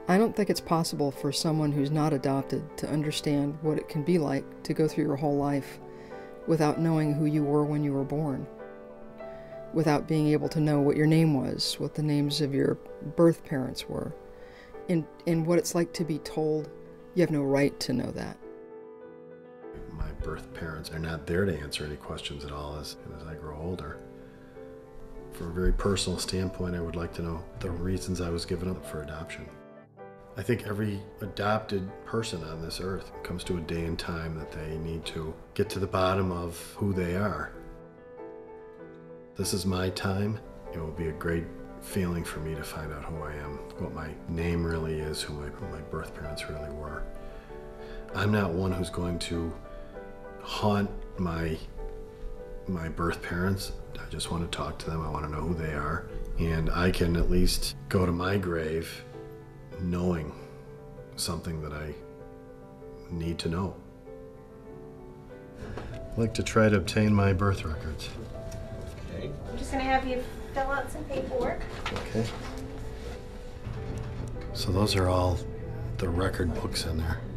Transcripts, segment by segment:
I don't think it's possible for someone who's not adopted to understand what it can be like to go through your whole life without knowing who you were when you were born, without being able to know what your name was, what the names of your birth parents were, and what it's like to be told you have no right to know that. My birth parents are not there to answer any questions at all as I grow older. From a very personal standpoint, I would like to know the reasons I was given up for adoption. I think every adopted person on this earth comes to a day and time that they need to get to the bottom of who they are. This is my time. It will be a great feeling for me to find out who I am, what my name really is, who my birth parents really were. I'm not one who's going to haunt my birth parents. I just want to talk to them. I want to know who they are. And I can at least go to my grave knowing something that I need to know. I'd like to try to obtain my birth records. Okay. I'm just going to have you fill out some paperwork. Okay. So those are all the record books in there.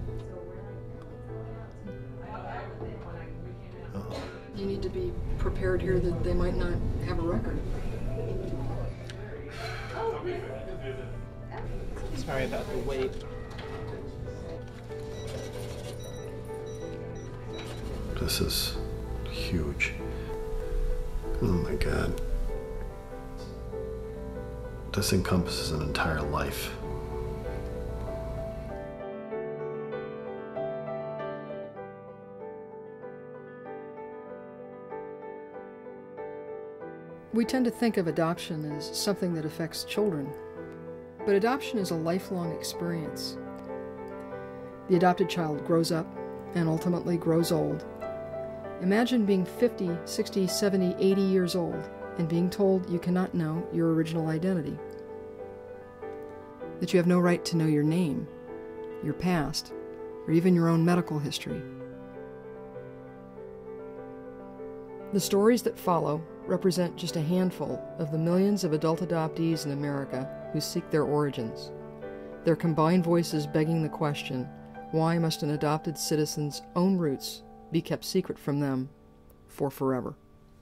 Uh-oh. You need to be prepared here that they might not have a record. Sorry about the wait. This is huge. Oh my God. This encompasses an entire life. We tend to think of adoption as something that affects children, but adoption is a lifelong experience. The adopted child grows up and ultimately grows old. Imagine being 50, 60, 70, 80 years old and being told you cannot know your original identity, that you have no right to know your name, your past, or even your own medical history. The stories that follow represent just a handful of the millions of adult adoptees in America who seek their origins, their combined voices begging the question, why must an adopted citizen's own roots be kept secret from them for forever?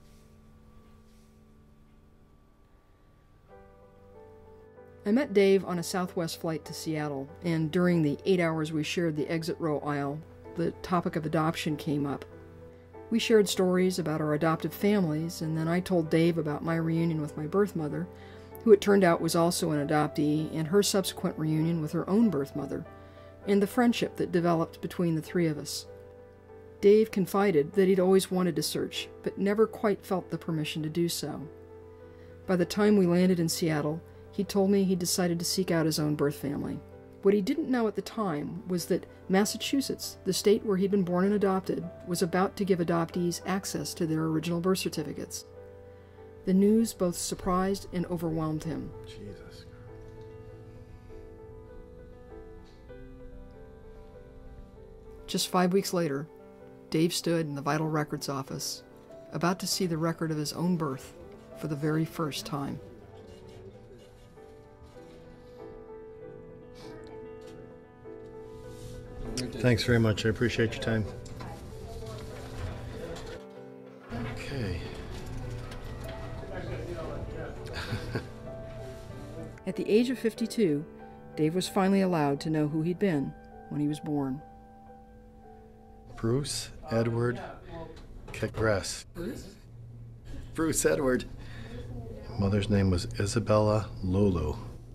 I met Dave on a Southwest flight to Seattle, and during the 8 hours we shared the exit row aisle, the topic of adoption came up. We shared stories about our adoptive families, and then I told Dave about my reunion with my birth mother, who it turned out was also an adoptee, and her subsequent reunion with her own birth mother, and the friendship that developed between the three of us. Dave confided that he'd always wanted to search, but never quite felt the permission to do so. By the time we landed in Seattle, he told me he'd decided to seek out his own birth family. What he didn't know at the time was that Massachusetts, the state where he'd been born and adopted, was about to give adoptees access to their original birth certificates. The news both surprised and overwhelmed him. Jesus. Just 5 weeks later, Dave stood in the Vital Records office, about to see the record of his own birth for the very first time. Thanks very much. I appreciate your time. Okay. At the age of 52, Dave was finally allowed to know who he'd been when he was born. Bruce Edward Cagress. Bruce Edward. Mother's name was Isabella Lulu.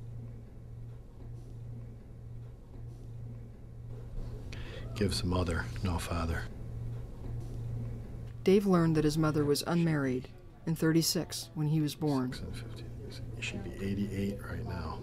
Gives mother, no father. Dave learned that his mother was unmarried and 36 when he was born. 6 and 15. He should be 88 right now.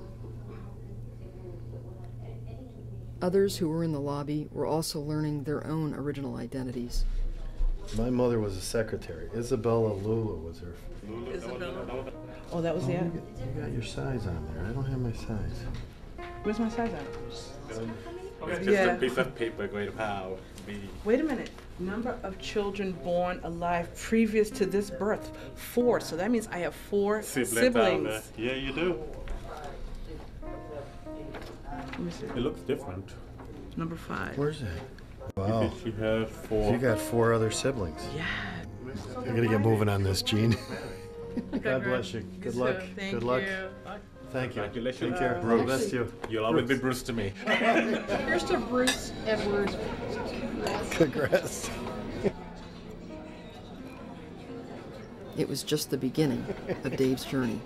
Others who were in the lobby were also learning their own original identities. My mother was a secretary. Isabella Lulu was her. Isabella. Oh, that was the ad? You got your size on there. I don't have my size. Where's my size at? It's just a piece of paper going to have be. Wait a minute. Number of children born alive previous to this birth, 4. So that means I have 4 siblings. Yeah, you do. Let me see. It looks different. Number 5. Where's that? Wow. She has So 4. you got 4 other siblings. Yeah. You're gonna get moving on this, Gene. God bless you. Good luck. Thank Good luck. you. Thank you. Congratulations. Take care. All the best to you. You'll always be Bruce to me. Here's to Bruce Edwards. Congrats. It was just the beginning of Dave's journey.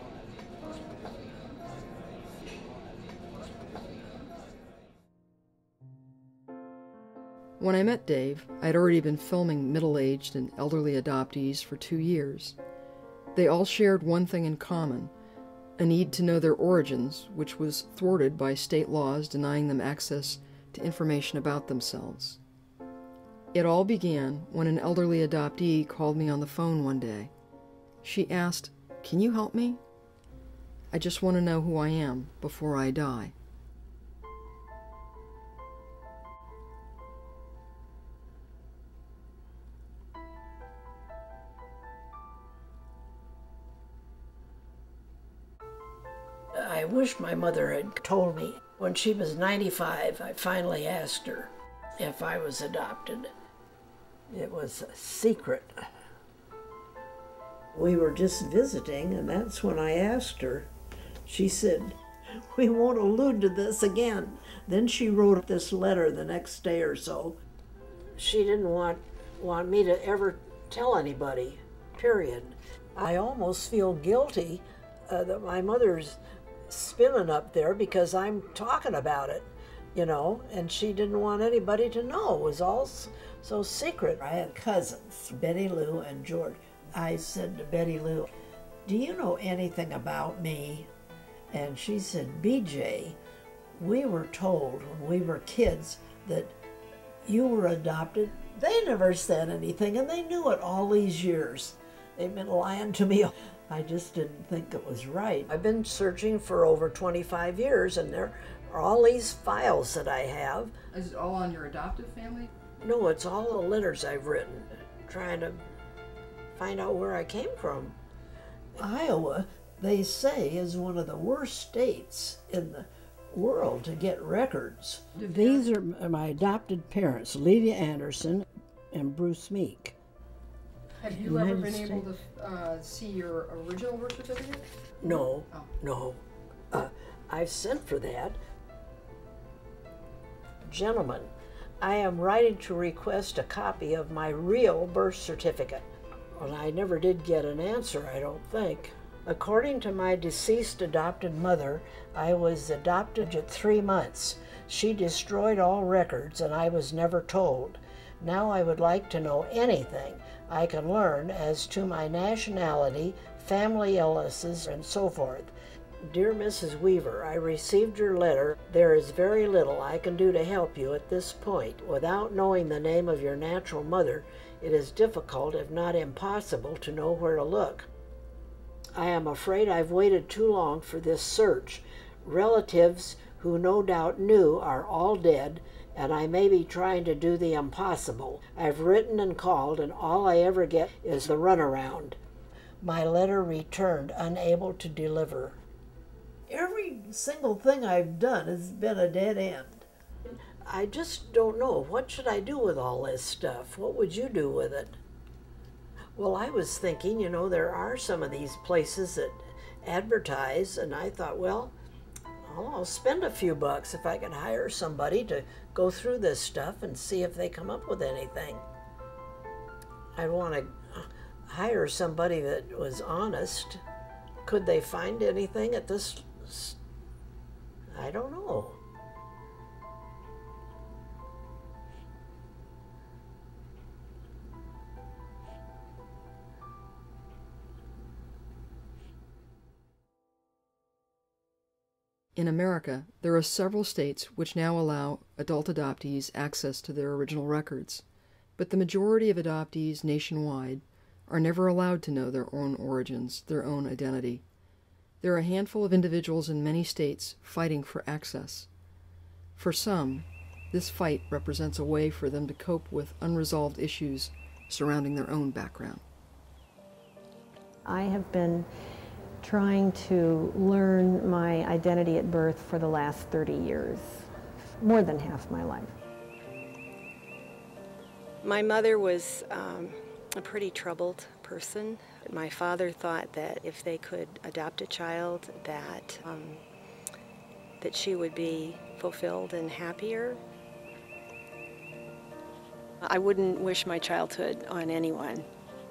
When I met Dave, I'd already been filming middle-aged and elderly adoptees for 2 years. They all shared one thing in common, a need to know their origins, which was thwarted by state laws denying them access to information about themselves. It all began when an elderly adoptee called me on the phone one day. She asked, "Can you help me? I just want to know who I am before I die." I wish my mother had told me. When she was 95, I finally asked her if I was adopted. It was a secret. We were just visiting, and that's when I asked her. She said, "We won't allude to this again." Then she wrote this letter the next day or so. She didn't want me to ever tell anybody, period. I almost feel guilty that my mother's spinning up there because I'm talking about it, you know, and she didn't want anybody to know. It was all so secret. I had cousins, Betty Lou and George. I said to Betty Lou, "Do you know anything about me?" And she said, "BJ, we were told when we were kids that you were adopted." They never said anything, and they knew it all these years. They've been lying to me. I just didn't think it was right. I've been searching for over 25 years, and there are all these files that I have. Is it all on your adoptive family? No, it's all the letters I've written, trying to find out where I came from. Iowa, they say, is one of the worst states in the world to get records. These are my adopted parents, Lydia Anderson and Bruce Meek. Have you ever been able to see your original birth certificate? No, Oh. no. I've sent for that. Gentlemen, I am writing to request a copy of my real birth certificate. Well, I never did get an answer, I don't think. According to my deceased adopted mother, I was adopted at 3 months. She destroyed all records and I was never told. Now I would like to know anything I can learn as to my nationality, family illnesses, and so forth. Dear Mrs. Weaver, I received your letter. There is very little I can do to help you at this point. Without knowing the name of your natural mother, it is difficult, if not impossible, to know where to look. I am afraid I've waited too long for this search. Relatives who no doubt knew are all dead, and I may be trying to do the impossible. I've written and called, and all I ever get is the runaround. My letter returned, unable to deliver. Every single thing I've done has been a dead end. I just don't know. What should I do with all this stuff? What would you do with it? Well, I was thinking, you know, there are some of these places that advertise, and I thought, well, I'll spend a few bucks if I can hire somebody to go through this stuff and see if they come up with anything. I'd want to hire somebody that was honest. Could they find anything at this? I don't know. In America, there are several states which now allow adult adoptees access to their original records, but the majority of adoptees nationwide are never allowed to know their own origins, their own identity. There are a handful of individuals in many states fighting for access. For some, this fight represents a way for them to cope with unresolved issues surrounding their own background. I have been trying to learn my identity at birth for the last 30 years. more than half my life. My mother was a pretty troubled person. My father thought that if they could adopt a child, that she would be fulfilled and happier. I wouldn't wish my childhood on anyone.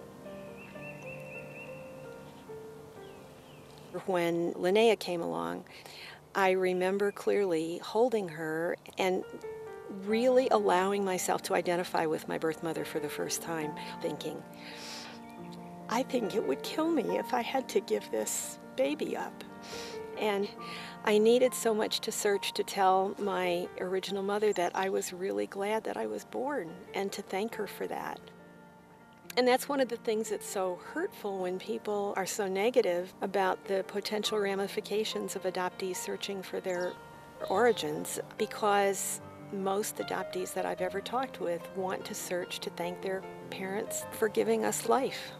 When Linnea came along, I remember clearly holding her and really allowing myself to identify with my birth mother for the first time, thinking, I think it would kill me if I had to give this baby up. And I needed so much to search to tell my original mother that I was really glad that I was born and to thank her for that. And that's one of the things that's so hurtful when people are so negative about the potential ramifications of adoptees searching for their origins, because most adoptees that I've ever talked with want to search to thank their parents for giving us life.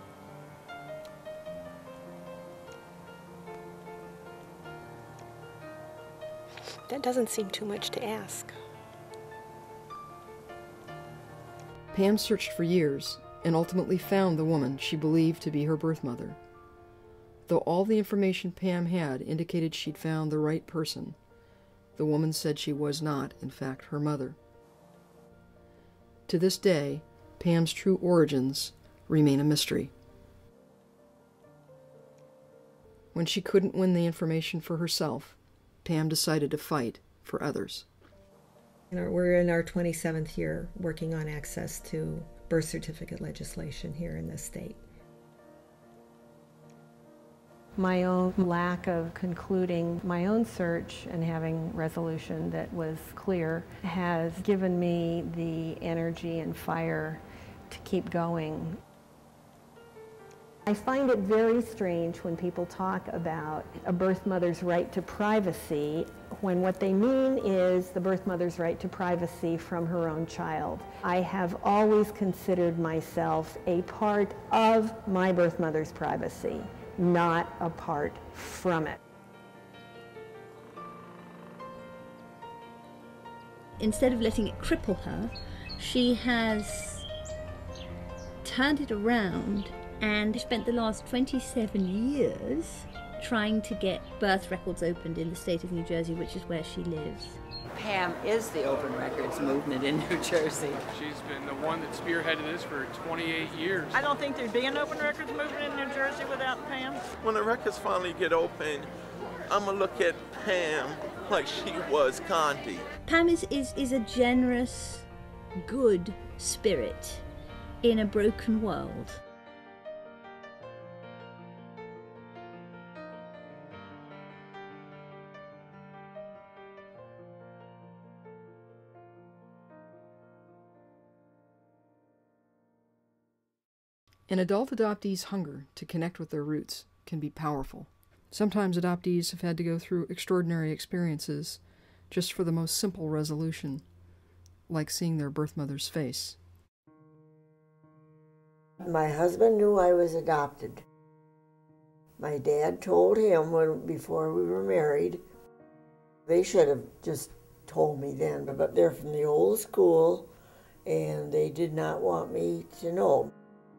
That doesn't seem too much to ask. Pam searched for years and ultimately found the woman she believed to be her birth mother. Though all the information Pam had indicated she'd found the right person, the woman said she was not, in fact, her mother. To this day, Pam's true origins remain a mystery. When she couldn't win the information for herself, Pam decided to fight for others. We're in our 27th year working on access to birth certificate legislation here in this state. My own lack of concluding my own search and having resolution that was clear has given me the energy and fire to keep going. I find it very strange when people talk about a birth mother's right to privacy when what they mean is the birth mother's right to privacy from her own child. I have always considered myself a part of my birth mother's privacy, not apart from it. Instead of letting it cripple her, she has turned it around and spent the last 27 years trying to get birth records opened in the state of New Jersey, which is where she lives. Pam is the open records movement in New Jersey. She's been the one that spearheaded this for 28 years. I don't think there'd be an open records movement in New Jersey without Pam. When the records finally get open, I'm gonna look at Pam like she was Gandhi. Pam is a generous, good spirit in a broken world. An adult adoptee's hunger to connect with their roots can be powerful. Sometimes adoptees have had to go through extraordinary experiences just for the most simple resolution, like seeing their birth mother's face. My husband knew I was adopted. My dad told him before we were married. They should have just told me then, but they're from the old school and they did not want me to know.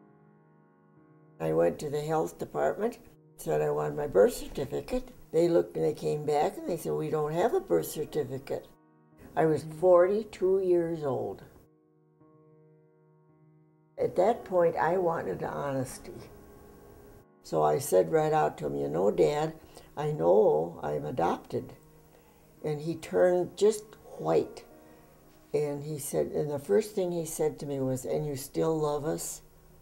I went to the health department, said I wanted my birth certificate. They looked and they came back and they said, we don't have a birth certificate. I was 42 years old. At that point, I wanted honesty. So I said right out to him, you know, Dad, I know I'm adopted. And he turned just white. And he said, and the first thing he said to me was, and you still love us?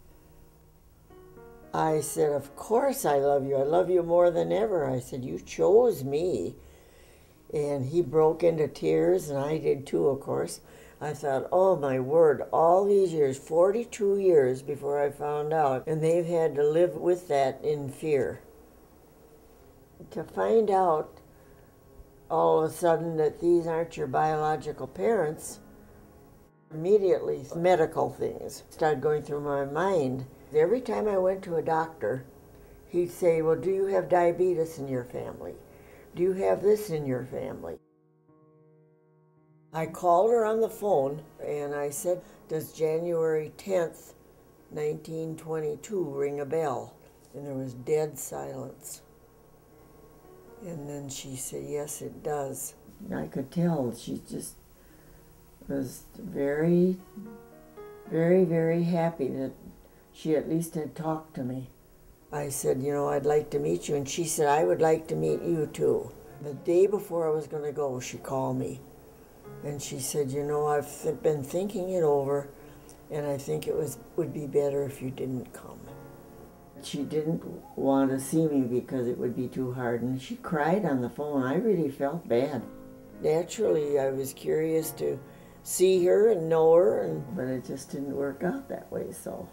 I said, of course I love you. I love you more than ever. I said, you chose me. And he broke into tears, and I did too, of course. I thought, oh my word, all these years, 42 years before I found out, and they've had to live with that in fear. To find out all of a sudden that these aren't your biological parents, immediately medical things started going through my mind. Every time I went to a doctor, he'd say, well, do you have diabetes in your family? Do you have this in your family? I called her on the phone and I said, "Does January 10th, 1922 ring a bell?" And there was dead silence. And then she said, "Yes, it does." I could tell she just was very, very, very happy that she at least had talked to me. I said, "You know, I'd like to meet you." And she said, "I would like to meet you too." The day before I was going to go, she called me. And she said, "You know, I've been thinking it over, and I think it would be better if you didn't come." She didn't want to see me because it would be too hard, and she cried on the phone. I really felt bad. Naturally, I was curious to see her and know her, but it just didn't work out that way, so.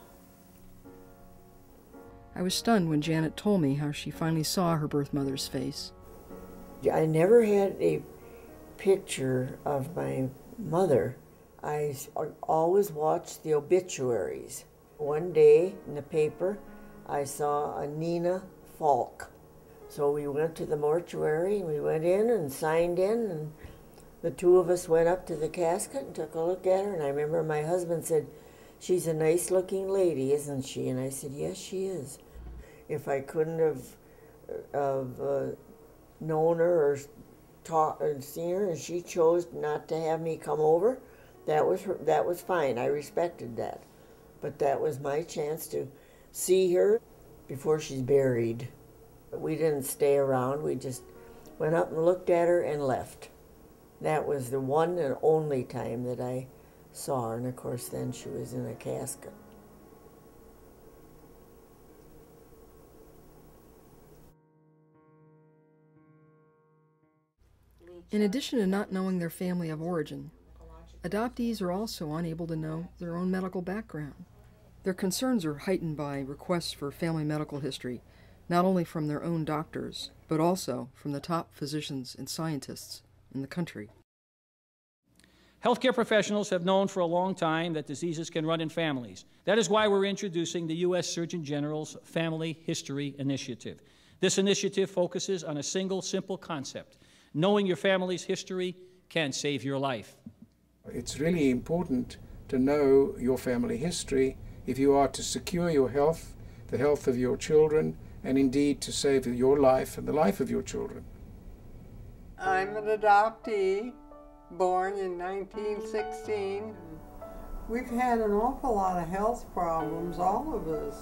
I was stunned when Janet told me how she finally saw her birth mother's face. I never had a picture of my mother. I always watched the obituaries. One day in the paper, I saw a Nina Falk. So we went to the mortuary and we went in and signed in, and the two of us went up to the casket and took a look at her. And I remember my husband said, "She's a nice looking lady, isn't she?" And I said, "Yes, she is." If I couldn't have known her or taught and seen her, and she chose not to have me come over, that was fine. I respected that. But that was my chance to see her before she's buried. We didn't stay around. We just went up and looked at her and left. That was the one and only time that I saw her, and of course then she was in a casket. In addition to not knowing their family of origin, adoptees are also unable to know their own medical background. Their concerns are heightened by requests for family medical history, not only from their own doctors, but also from the top physicians and scientists in the country. Healthcare professionals have known for a long time that diseases can run in families. That is why we're introducing the U.S. Surgeon General's Family History Initiative. This initiative focuses on a single, simple concept. Knowing your family's history can save your life. It's really important to know your family history if you are to secure your health, the health of your children, and indeed to save your life and the life of your children. I'm an adoptee, born in 1916. We've had an awful lot of health problems, all of us.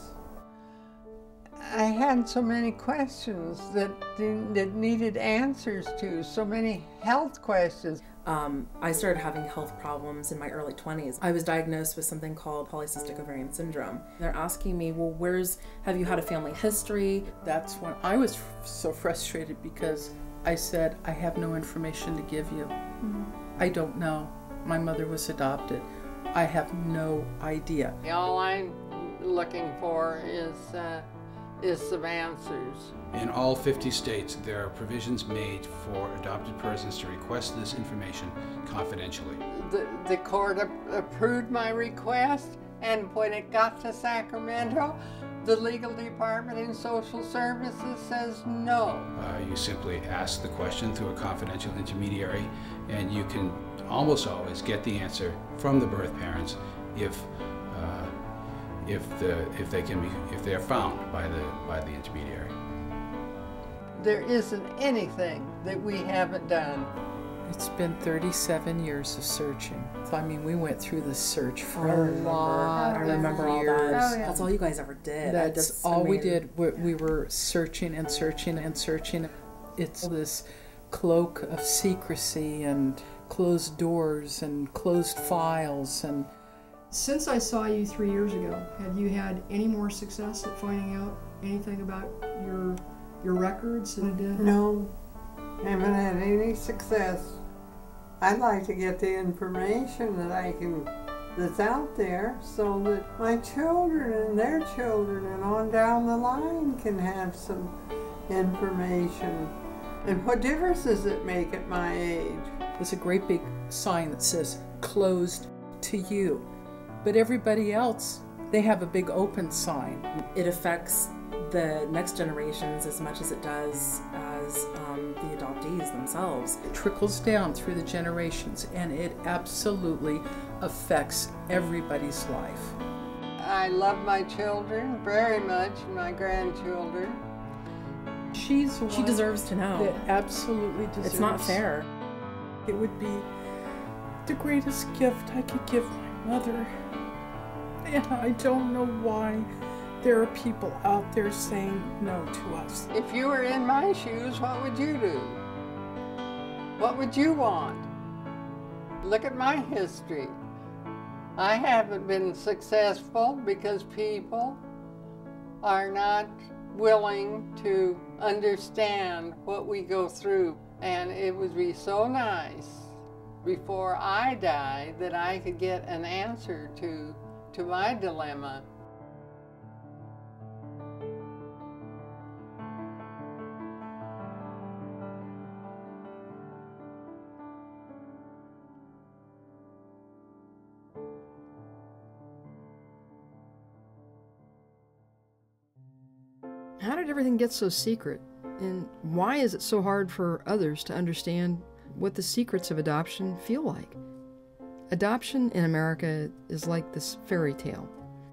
I had so many questions that needed answers to, so many health questions. I started having health problems in my early 20s. I was diagnosed with something called polycystic ovarian syndrome. They're asking me, well, have you had a family history? That's when I was so frustrated because I said, I have no information to give you. I don't know. My mother was adopted. I have no idea. All I'm looking for is some answers. In all 50 states, there are provisions made for adopted persons to request this information confidentially. The court approved my request, and when it got to Sacramento, the legal department in social services says no. You simply ask the question through a confidential intermediary, and you can almost always get the answer from the birth parents if they're found by the intermediary. There isn't anything that we haven't done. It's been 37 years of searching. I mean, we went through the search for a lot of years. That's all you guys ever did. That's all we did. We were searching and searching and searching. It's this cloak of secrecy and closed doors and closed files. And since I saw you 3 years ago, have you had any more success at finding out anything about your records? No, haven't had any success. I'd like to get the information that's out there so that my children and their children and on down the line can have some information. And what difference does it make at my age? There's a great big sign that says, "Closed to you." But everybody else, they have a big open sign. It affects the next generations as much as it does as the adoptees. adoptees themselves. It trickles down through the generations, and it absolutely affects everybody's life. I love my children very much, my grandchildren. She deserves to know. That absolutely deserves. It's not fair. It would be the greatest gift I could give my mother. And I don't know why there are people out there saying no to us. If you were in my shoes, what would you do? What would you want? Look at my history. I haven't been successful because people are not willing to understand what we go through. And it would be so nice before I die that I could get an answer to my dilemma. How did everything get so secret? And why is it so hard for others to understand what the secrets of adoption feel like? Adoption in America is like this fairy tale.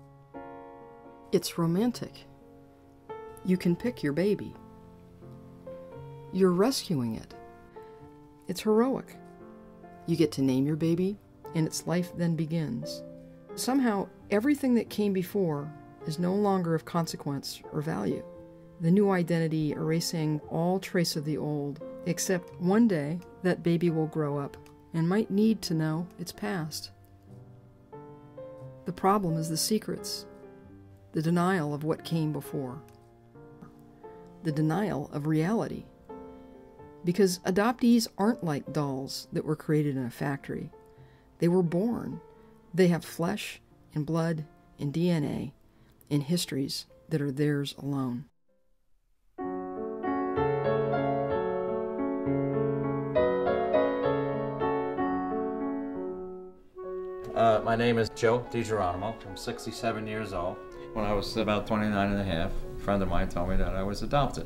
It's romantic. You can pick your baby. You're rescuing it. It's heroic. You get to name your baby, and its life then begins. Somehow, everything that came before is no longer of consequence or value. The new identity erasing all trace of the old, except one day that baby will grow up and might need to know its past. The problem is the secrets, the denial of what came before, the denial of reality. Because adoptees aren't like dolls that were created in a factory. They were born. They have flesh and blood and DNA and histories that are theirs alone. My name is Joe DiGeronimo. I'm 67 years old. When I was about 29 and a half, a friend of mine told me that I was adopted.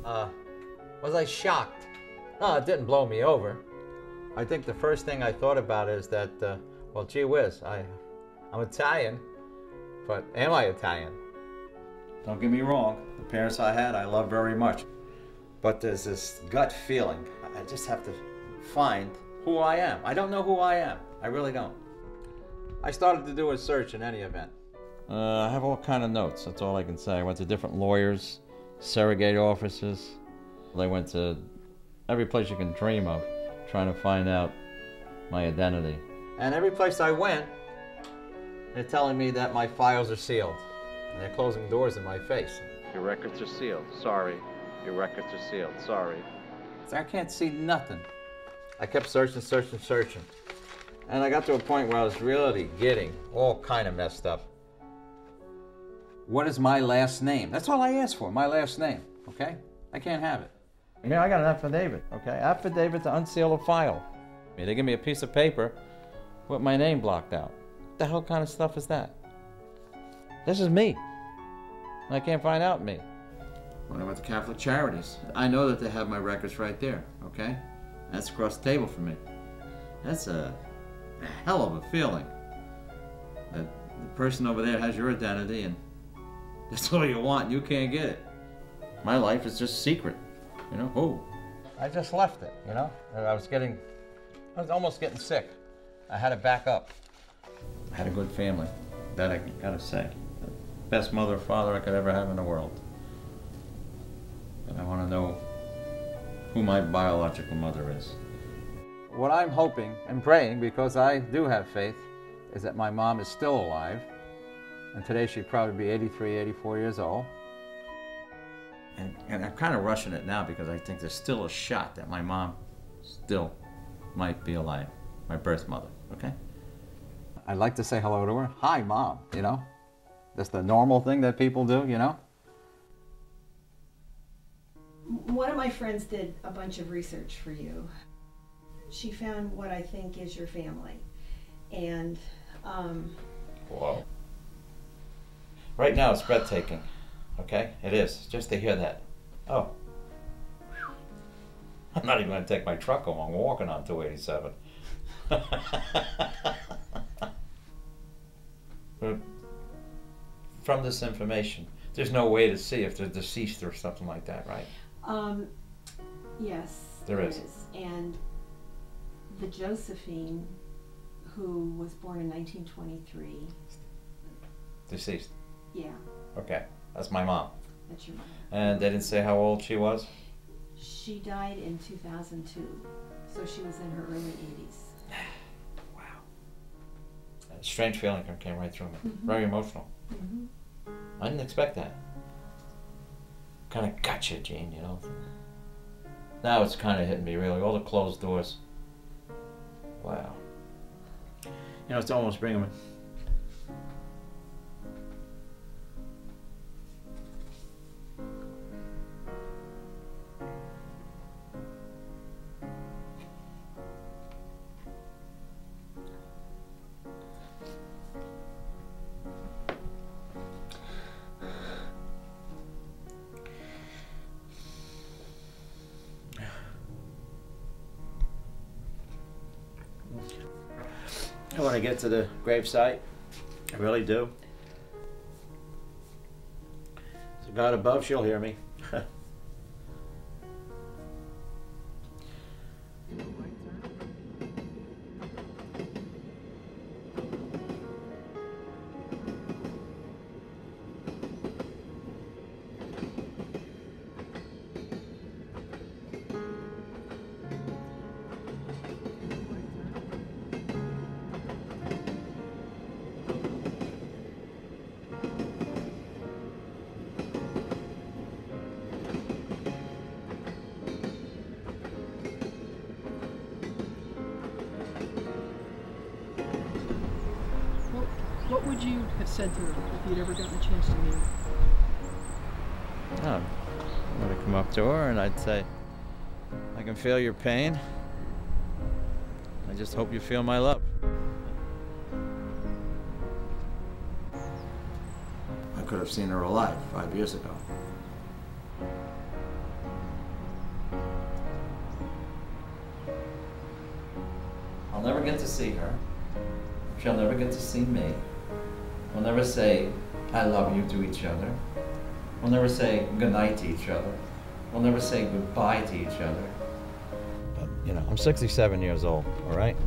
Was I shocked? No, it didn't blow me over. I think the first thing I thought about is that, well, gee whiz, I'm Italian, but am I Italian? Don't get me wrong, the parents I had I love very much. But there's this gut feeling. I just have to find who I am. I don't know who I am. I really don't. I started to do a search in any event. I have all kind of notes, that's all I can say. I went to different lawyers, surrogate offices. I went to every place you can dream of, trying to find out my identity. And every place I went, they're telling me that my files are sealed. And they're closing doors in my face. Your records are sealed, sorry. Your records are sealed, sorry. I can't see nothing. I kept searching. And I got to a point where I was really getting all kind of messed up. What is my last name? That's all I asked for, my last name, okay? I can't have it. I got an affidavit, okay? Affidavit to unseal a file. They give me a piece of paper with my name blocked out. What the hell kind of stuff is that? This is me. And I can't find out me. When I went to Catholic Charities, I know that they have my records right there, okay? That's across the table from me. That's a hell of a feeling. That the person over there has your identity and that's all you want and you can't get it. My life is just secret, you know? Oh. I just left it, you know? I was almost getting sick. I had to back up. I had a good family, that I gotta say. The best mother or father I could ever have in the world. And I want to know who my biological mother is. What I'm hoping and praying, because I do have faith, is that my mom is still alive. And today she'd probably be 83, 84 years old. And I'm kind of rushing it now because I think there's still a shot that my mom still might be alive, my birth mother, okay? I'd like to say hello to her. Hi, Mom, you know? That's the normal thing that people do, you know? One of my friends did a bunch of research for you. She found what I think is your family. And, Whoa. Right now it's breathtaking, okay? It is, just to hear that. Oh. I'm not even going to take my truck home. I'm walking on 287. But from this information, there's no way to see if they're deceased or something like that, right? Yes, There is. And the Josephine, who was born in 1923. Deceased? Yeah. Okay, that's my mom. That's your mom. And they didn't say how old she was? She died in 2002, so she was in her early 80s. Wow. A strange feeling came right through me. Mm-hmm. Very emotional. Mm-hmm. I didn't expect that. Kind of gotcha, Gene, you know. Now it's kind of hitting me, really. All the closed doors. Wow. You know, it's almost bringing me... I want to get to the gravesite. I really do. So God above, she'll hear me. What would you have said to her if you'd ever gotten a chance to meet her? I would come up to her and I'd say, I can feel your pain. I just hope you feel my love. I could have seen her alive 5 years ago. I'll never get to see her. She'll never get to see me. We'll never say, I love you to each other. We'll never say goodnight to each other. We'll never say goodbye to each other. But, you know, I'm 67 years old, all right?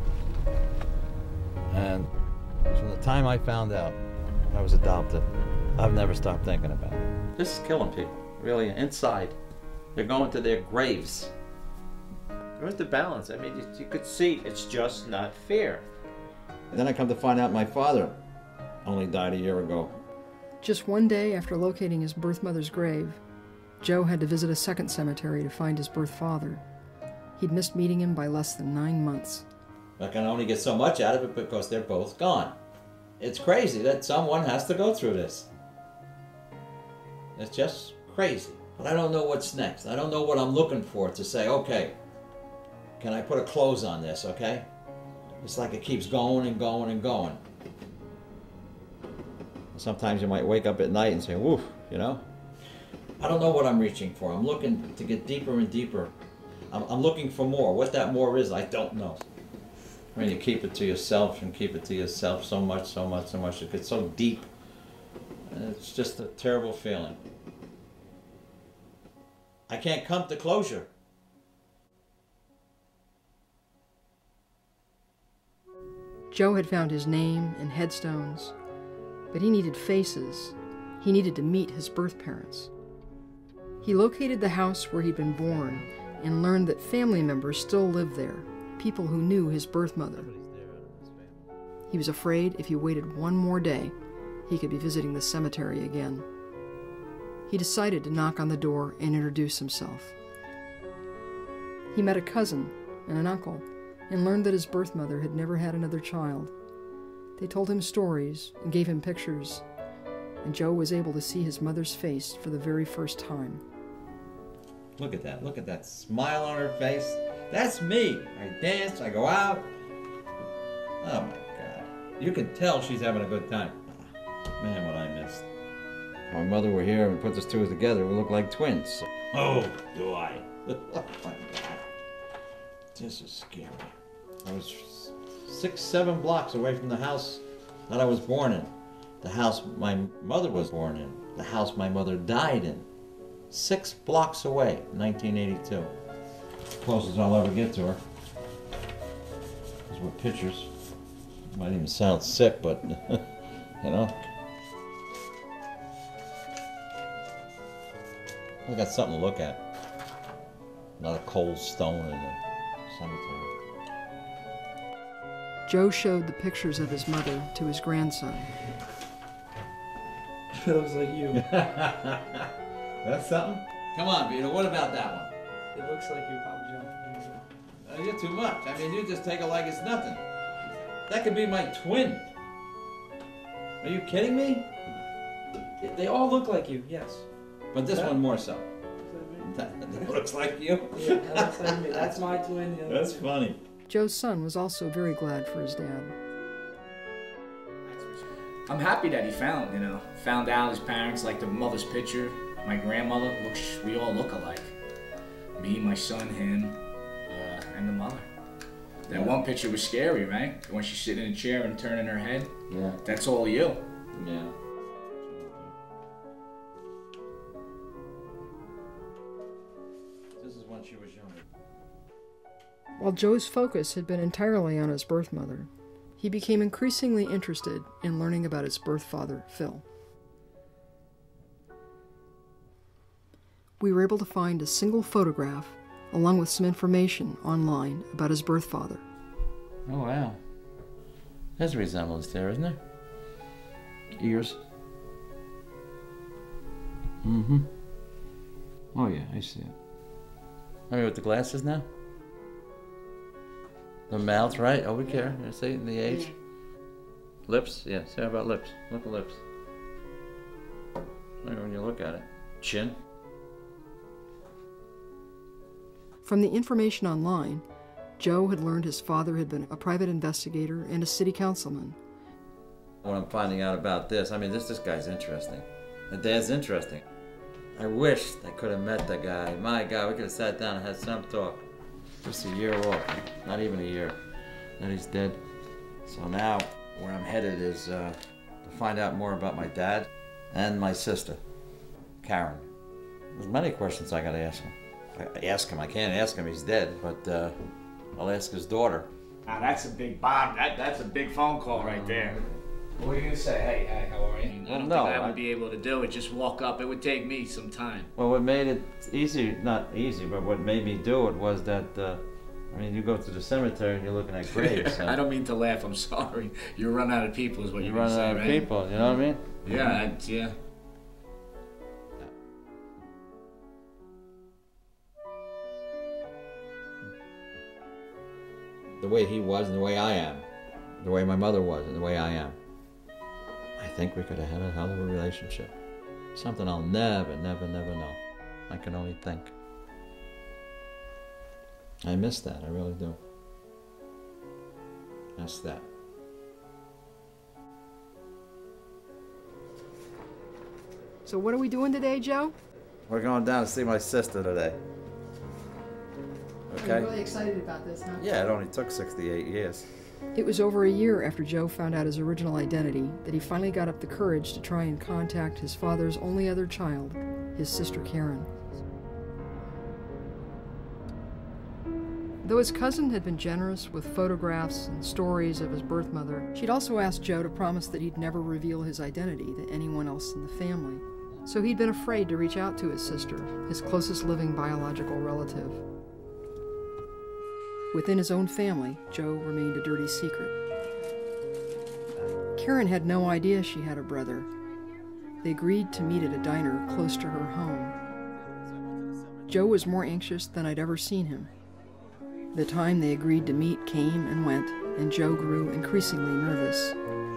And from the time I found out I was adopted, I've never stopped thinking about it. This is killing people, really, inside. They're going to their graves. Where's the balance? I mean, you could see it's just not fair. And then I come to find out my father only died a year ago. Just one day after locating his birth mother's grave, Joe had to visit a second cemetery to find his birth father. He'd missed meeting him by less than 9 months. I can only get so much out of it because they're both gone. It's crazy that someone has to go through this. It's just crazy. But I don't know what's next. I don't know what I'm looking for to say, okay, can I put a close on this, okay? It's like it keeps going and going and going. Sometimes you might wake up at night and say, woof, you know? I don't know what I'm reaching for. I'm looking to get deeper and deeper. I'm looking for more. What that more is, I don't know. I mean, you keep it to yourself and keep it to yourself so much, so much, so much. It gets so deep. And it's just a terrible feeling. I can't come to closure. Joe had found his name and headstones, but he needed faces. He needed to meet his birth parents. He located the house where he'd been born and learned that family members still lived there, people who knew his birth mother. He was afraid if he waited one more day, he could be visiting the cemetery again. He decided to knock on the door and introduce himself. He met a cousin and an uncle and learned that his birth mother had never had another child. They told him stories and gave him pictures, and Joe was able to see his mother's face for the very first time. Look at that smile on her face. That's me. I dance, I go out. Oh my God. You can tell she's having a good time. Man, what I missed. If my mother were here and put those two together, we look like twins. Oh, do I. Oh my God. This is scary. I was 6, 7 blocks away from the house that I was born in. The house my mother was born in. The house my mother died in. 6 blocks away, 1982. Closest I'll ever get to her. These were pictures. Might even sound sick, but, you know. I got something to look at. Not a cold stone in the cemetery. Joe showed the pictures of his mother to his grandson. It looks like you. That's something? Come on, Vito, what about that one? It looks like you, Papa John. You're too much. I mean, you just take it like it's nothing. That could be my twin. Are you kidding me? They all look like you, yes. But this one more so. That looks like you? Yeah, that looks like me. That's my twin. Yeah, that's funny. Joe's son was also very glad for his dad. I'm happy that he found out his parents, like the mother's picture. My grandmother, we all look alike. Me, my son, him, and the mother. That one picture was scary, right? When she's sitting in a chair and turning her head. Yeah. That's all you. Yeah. This is when she was younger. While Joe's focus had been entirely on his birth mother, he became increasingly interested in learning about his birth father, Phil. We were able to find a single photograph along with some information online about his birth father. Oh, wow. There's a resemblance there, isn't there? Ears. Mm-hmm. Oh, yeah, I see it. Are you with the glasses now? The mouth, right? Oh, we care. You see the age? Yeah. Lips? Yeah, say about lips. Look at lips. When you look at it. Chin. From the information online, Joe had learned his father had been a private investigator and a city councilman. When I'm finding out about this, I mean, this guy's interesting. The dad's interesting. I wish I could have met the guy. My God, we could have sat down and had some talk. Just a year off, not even a year, that he's dead. So now, where I'm headed is to find out more about my dad and my sister, Karen. There's many questions I gotta ask him. I can't ask him, he's dead, but I'll ask his daughter. Now that's a big bomb. That's a big phone call right there. What are you gonna say? Hey, how are you? I don't think I would be able to do it. Just walk up. It would take me some time. Well, what made it easy, not easy, but what made me do it was that, I mean, you go to the cemetery and you're looking at graves. I don't mean to laugh, I'm sorry. You run out of people is what you're gonna say, right? You run out of people, you know what I mean? Yeah, yeah. The way he was and the way I am. The way my mother was and the way I am. I think we could have had a hell of a relationship. Something I'll never, never, never know. I can only think. I miss that, I really do. Miss that. So what are we doing today, Joe? We're going down to see my sister today. Okay? You're really excited about this, huh? Yeah, it only took 68 years. It was over a year after Joe found out his original identity that he finally got up the courage to try and contact his father's only other child, his sister Karen. Though his cousin had been generous with photographs and stories of his birth mother, she'd also asked Joe to promise that he'd never reveal his identity to anyone else in the family. So he'd been afraid to reach out to his sister, his closest living biological relative. Within his own family, Joe remained a dirty secret. Karen had no idea she had a brother. They agreed to meet at a diner close to her home. Joe was more anxious than I'd ever seen him. The time they agreed to meet came and went, and Joe grew increasingly nervous.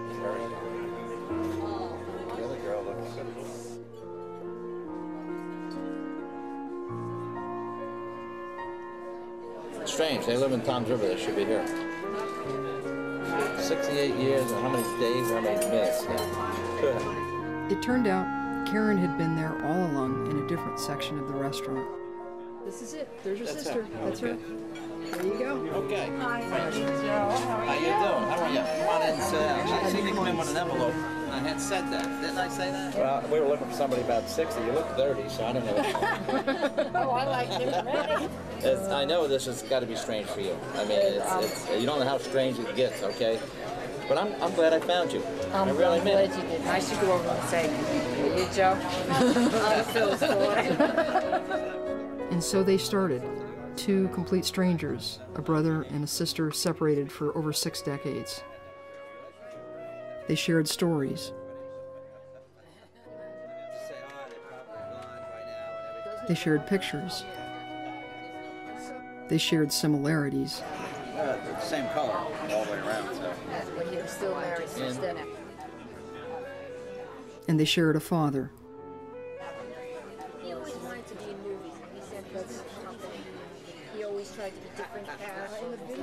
Strange, they live in Tom's River, they should be here. 68 years, and how many days, how many minutes now? It turned out Karen had been there all along in a different section of the restaurant. This is it. There's your sister. That's her. There you go. Okay. Hi, Joe. How you doing? How are you? Come on in and sit down. I seen you come in with an envelope. I had said that. Didn't I say that? Well, we were looking for somebody about 60. You look 30, so I don't know. Oh, I like him already. I know this has got to be strange for you. I mean, it's you don't know how strange it gets, okay? But I'm glad I found you. I really mean glad it. you did. I should go over and say, "Hey, you, Joe." I'm so sorry. And so they started. Two complete strangers, a brother and a sister separated for over 6 decades. They shared stories. They shared pictures. They shared similarities. The same color all the way around, so. But he was still married since then. And they shared a father. He always wanted to be in movies. He said that's something. He always tried to be different characters.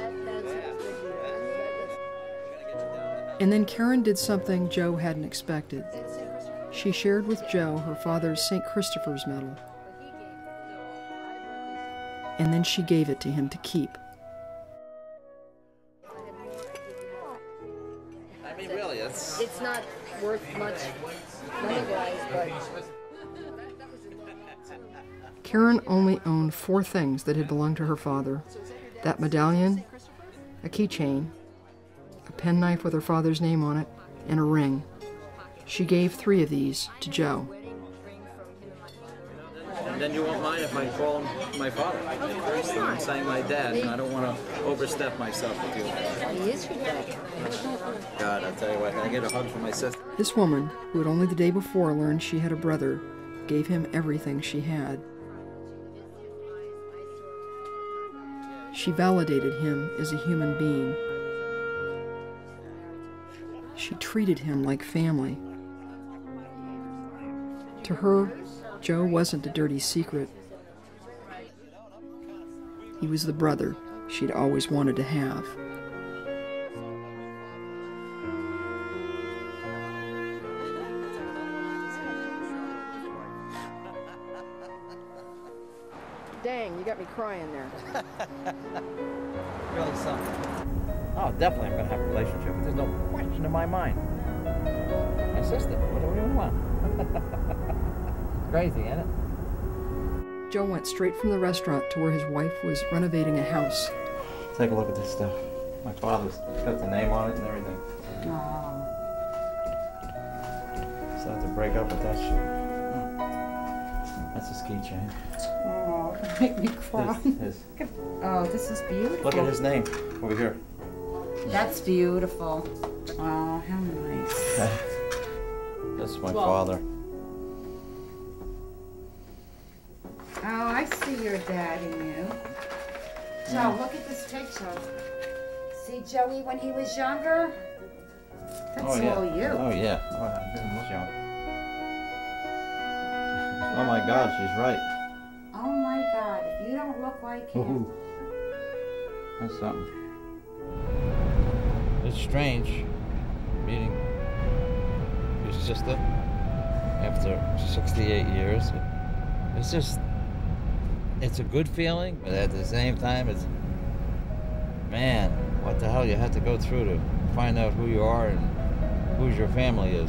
And then Karen did something Joe hadn't expected. She shared with Joe her father's St. Christopher's medal. And then she gave it to him to keep. I mean, really, it's not worth much money-wise, but Karen only owned 4 things that had belonged to her father: that medallion, a keychain, a penknife with her father's name on it, and a ring. She gave 3 of these to Joe. And then you won't mind if I call him my father. I'm saying my dad, and I don't want to overstep myself with you. he is your dad. God, I'll tell you what, I get a hug from my sister. This woman, who had only the day before learned she had a brother, gave him everything she had. She validated him as a human being. She treated him like family. To her, Joe wasn't a dirty secret. He was the brother she'd always wanted to have. Dang, you got me crying there. Really something. Oh, definitely I'm going to have a relationship. There's no question in my mind. My sister, what do you want? Crazy, isn't it? Joe went straight from the restaurant to where his wife was renovating a house. Take a look at this stuff. My father's got the name on it and everything. Oh. So I have to break up with that shit. That's his keychain. Oh, make me cry. His. Oh, this is beautiful. Look at his name over here. That's beautiful. Oh, how nice. This is my father. Oh, I see your dad in you. Joe, look at this picture. See Joey when he was younger? That's all you. Oh, yeah. Oh, I was young. Oh, my God, she's right. Oh, my God. If you don't look like him. Ooh. That's something. It's strange meeting your sister after 68 years. It's just, it's a good feeling, but at the same time, it's, man, what the hell you have to go through to find out who you are and who your family is.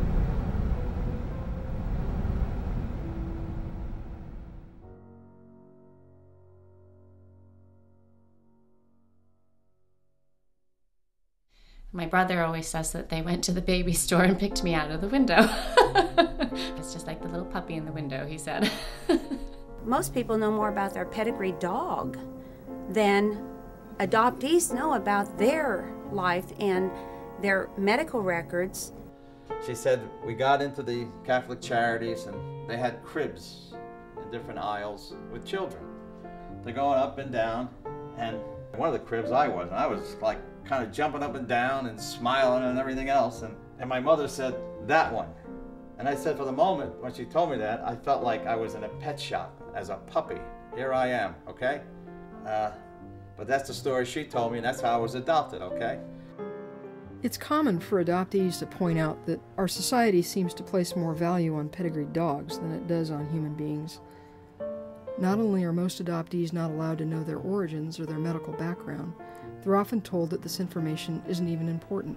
My brother always says that they went to the baby store and picked me out of the window. It's just like the little puppy in the window, he said. Most people know more about their pedigree dog than adoptees know about their life and their medical records. She said we got into the Catholic Charities and they had cribs in different aisles with children. They're going up and down, and one of the cribs I was like kind of jumping up and down and smiling and everything else, and my mother said, that one. And I said, for the moment when she told me that, I felt like I was in a pet shop as a puppy. Here I am, okay? But that's the story she told me, and that's how I was adopted, okay? It's common for adoptees to point out that our society seems to place more value on pedigreed dogs than it does on human beings. Not only are most adoptees not allowed to know their origins or their medical background, they're often told that this information isn't even important.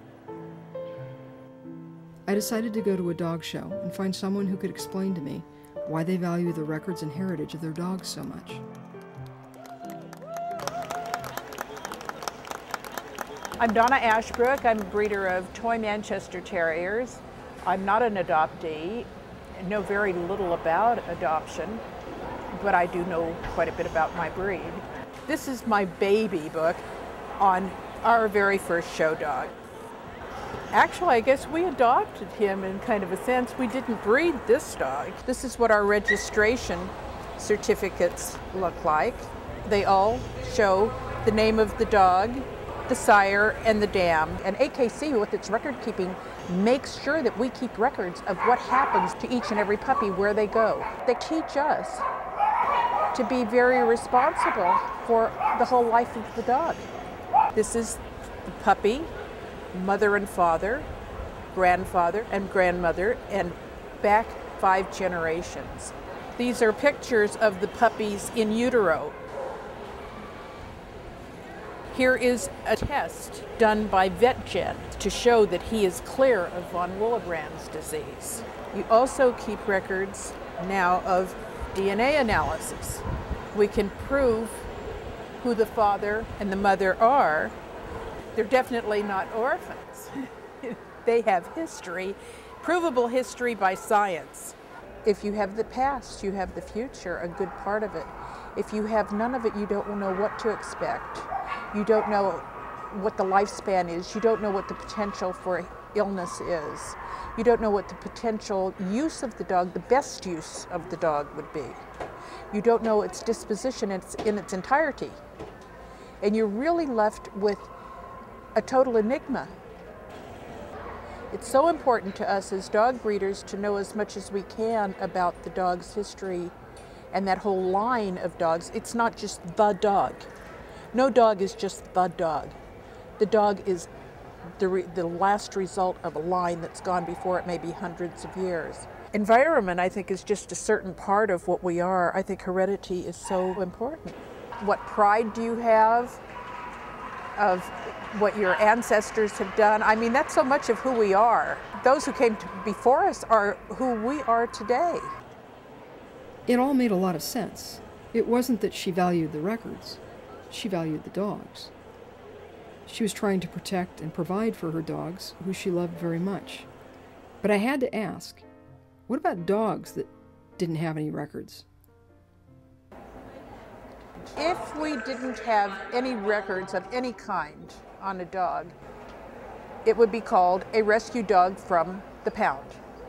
I decided to go to a dog show and find someone who could explain to me why they value the records and heritage of their dogs so much. I'm Donna Ashbrook. I'm a breeder of toy Manchester Terriers. I'm not an adoptee. I know very little about adoption, but I do know quite a bit about my breed. This is my baby book on our very first show dog. Actually, I guess we adopted him in kind of a sense. We didn't breed this dog. This is what our registration certificates look like. They all show the name of the dog, the sire, and the dam. And AKC, with its record keeping, makes sure that we keep records of what happens to each and every puppy where they go. They teach us to be very responsible for the whole life of the dog. This is the puppy, mother and father, grandfather and grandmother, and back 5 generations. These are pictures of the puppies in utero. Here is a test done by VetGen to show that he is clear of von Willebrand's disease. You also keep records now of DNA analysis. We can prove who the father and the mother are. They're definitely not orphans. They have history, provable history by science. If you have the past, you have the future, a good part of it. If you have none of it, you don't know what to expect. You don't know what the lifespan is. You don't know what the potential for illness is. You don't know what the potential use of the dog, the best use of the dog would be. You don't know its disposition in its entirety. And you're really left with a total enigma. It's so important to us as dog breeders to know as much as we can about the dog's history and that whole line of dogs. It's not just the dog. No dog is just the dog. The dog is the last result of a line that's gone before it, maybe hundreds of years. Environment, I think, is just a certain part of what we are. I think heredity is so important. What pride do you have of what your ancestors have done? I mean, that's so much of who we are. Those who came before us are who we are today. It all made a lot of sense. It wasn't that she valued the records. She valued the dogs. She was trying to protect and provide for her dogs, who she loved very much. But I had to ask, what about dogs that didn't have any records? If we didn't have any records of any kind on a dog, it would be called a rescue dog from the pound.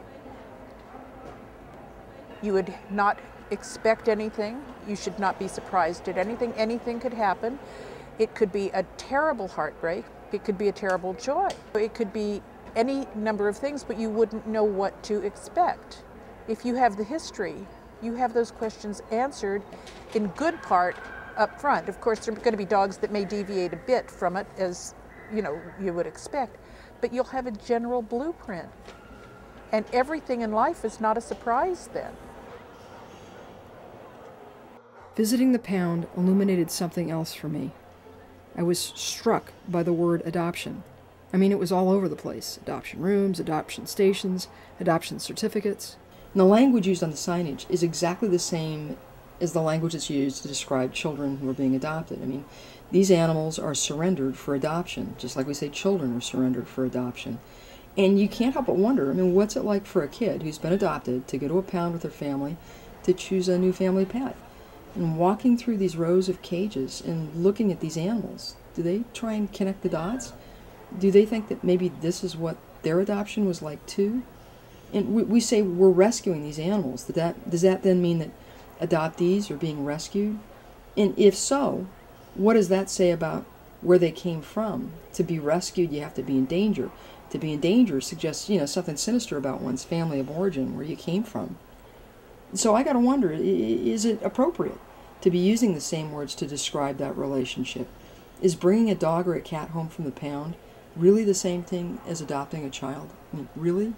You would not expect anything. You should not be surprised at anything. Anything could happen. It could be a terrible heartbreak. It could be a terrible joy. It could be any number of things, but you wouldn't know what to expect. If you have the history, you have those questions answered in good part up front. Of course, there are going to be dogs that may deviate a bit from it, as you would expect, but you'll have a general blueprint. And everything in life is not a surprise then. Visiting the pound illuminated something else for me. I was struck by the word adoption. I mean, it was all over the place. Adoption rooms, adoption stations, adoption certificates. And the language used on the signage is exactly the same as the language that's used to describe children who are being adopted. I mean, these animals are surrendered for adoption, just like we say children are surrendered for adoption. And you can't help but wonder, I mean, what's it like for a kid who's been adopted to go to a pound with their family to choose a new family pet? And walking through these rows of cages and looking at these animals, do they try and connect the dots? Do they think that maybe this is what their adoption was like too? And we say we're rescuing these animals. Does that then mean that adoptees are being rescued? And if so, what does that say about where they came from? To be rescued, you have to be in danger. To be in danger suggests, something sinister about one's family of origin, where you came from. So I got to wonder, is it appropriate to be using the same words to describe that relationship? Is bringing a dog or a cat home from the pound really the same thing as adopting a child? I mean, really?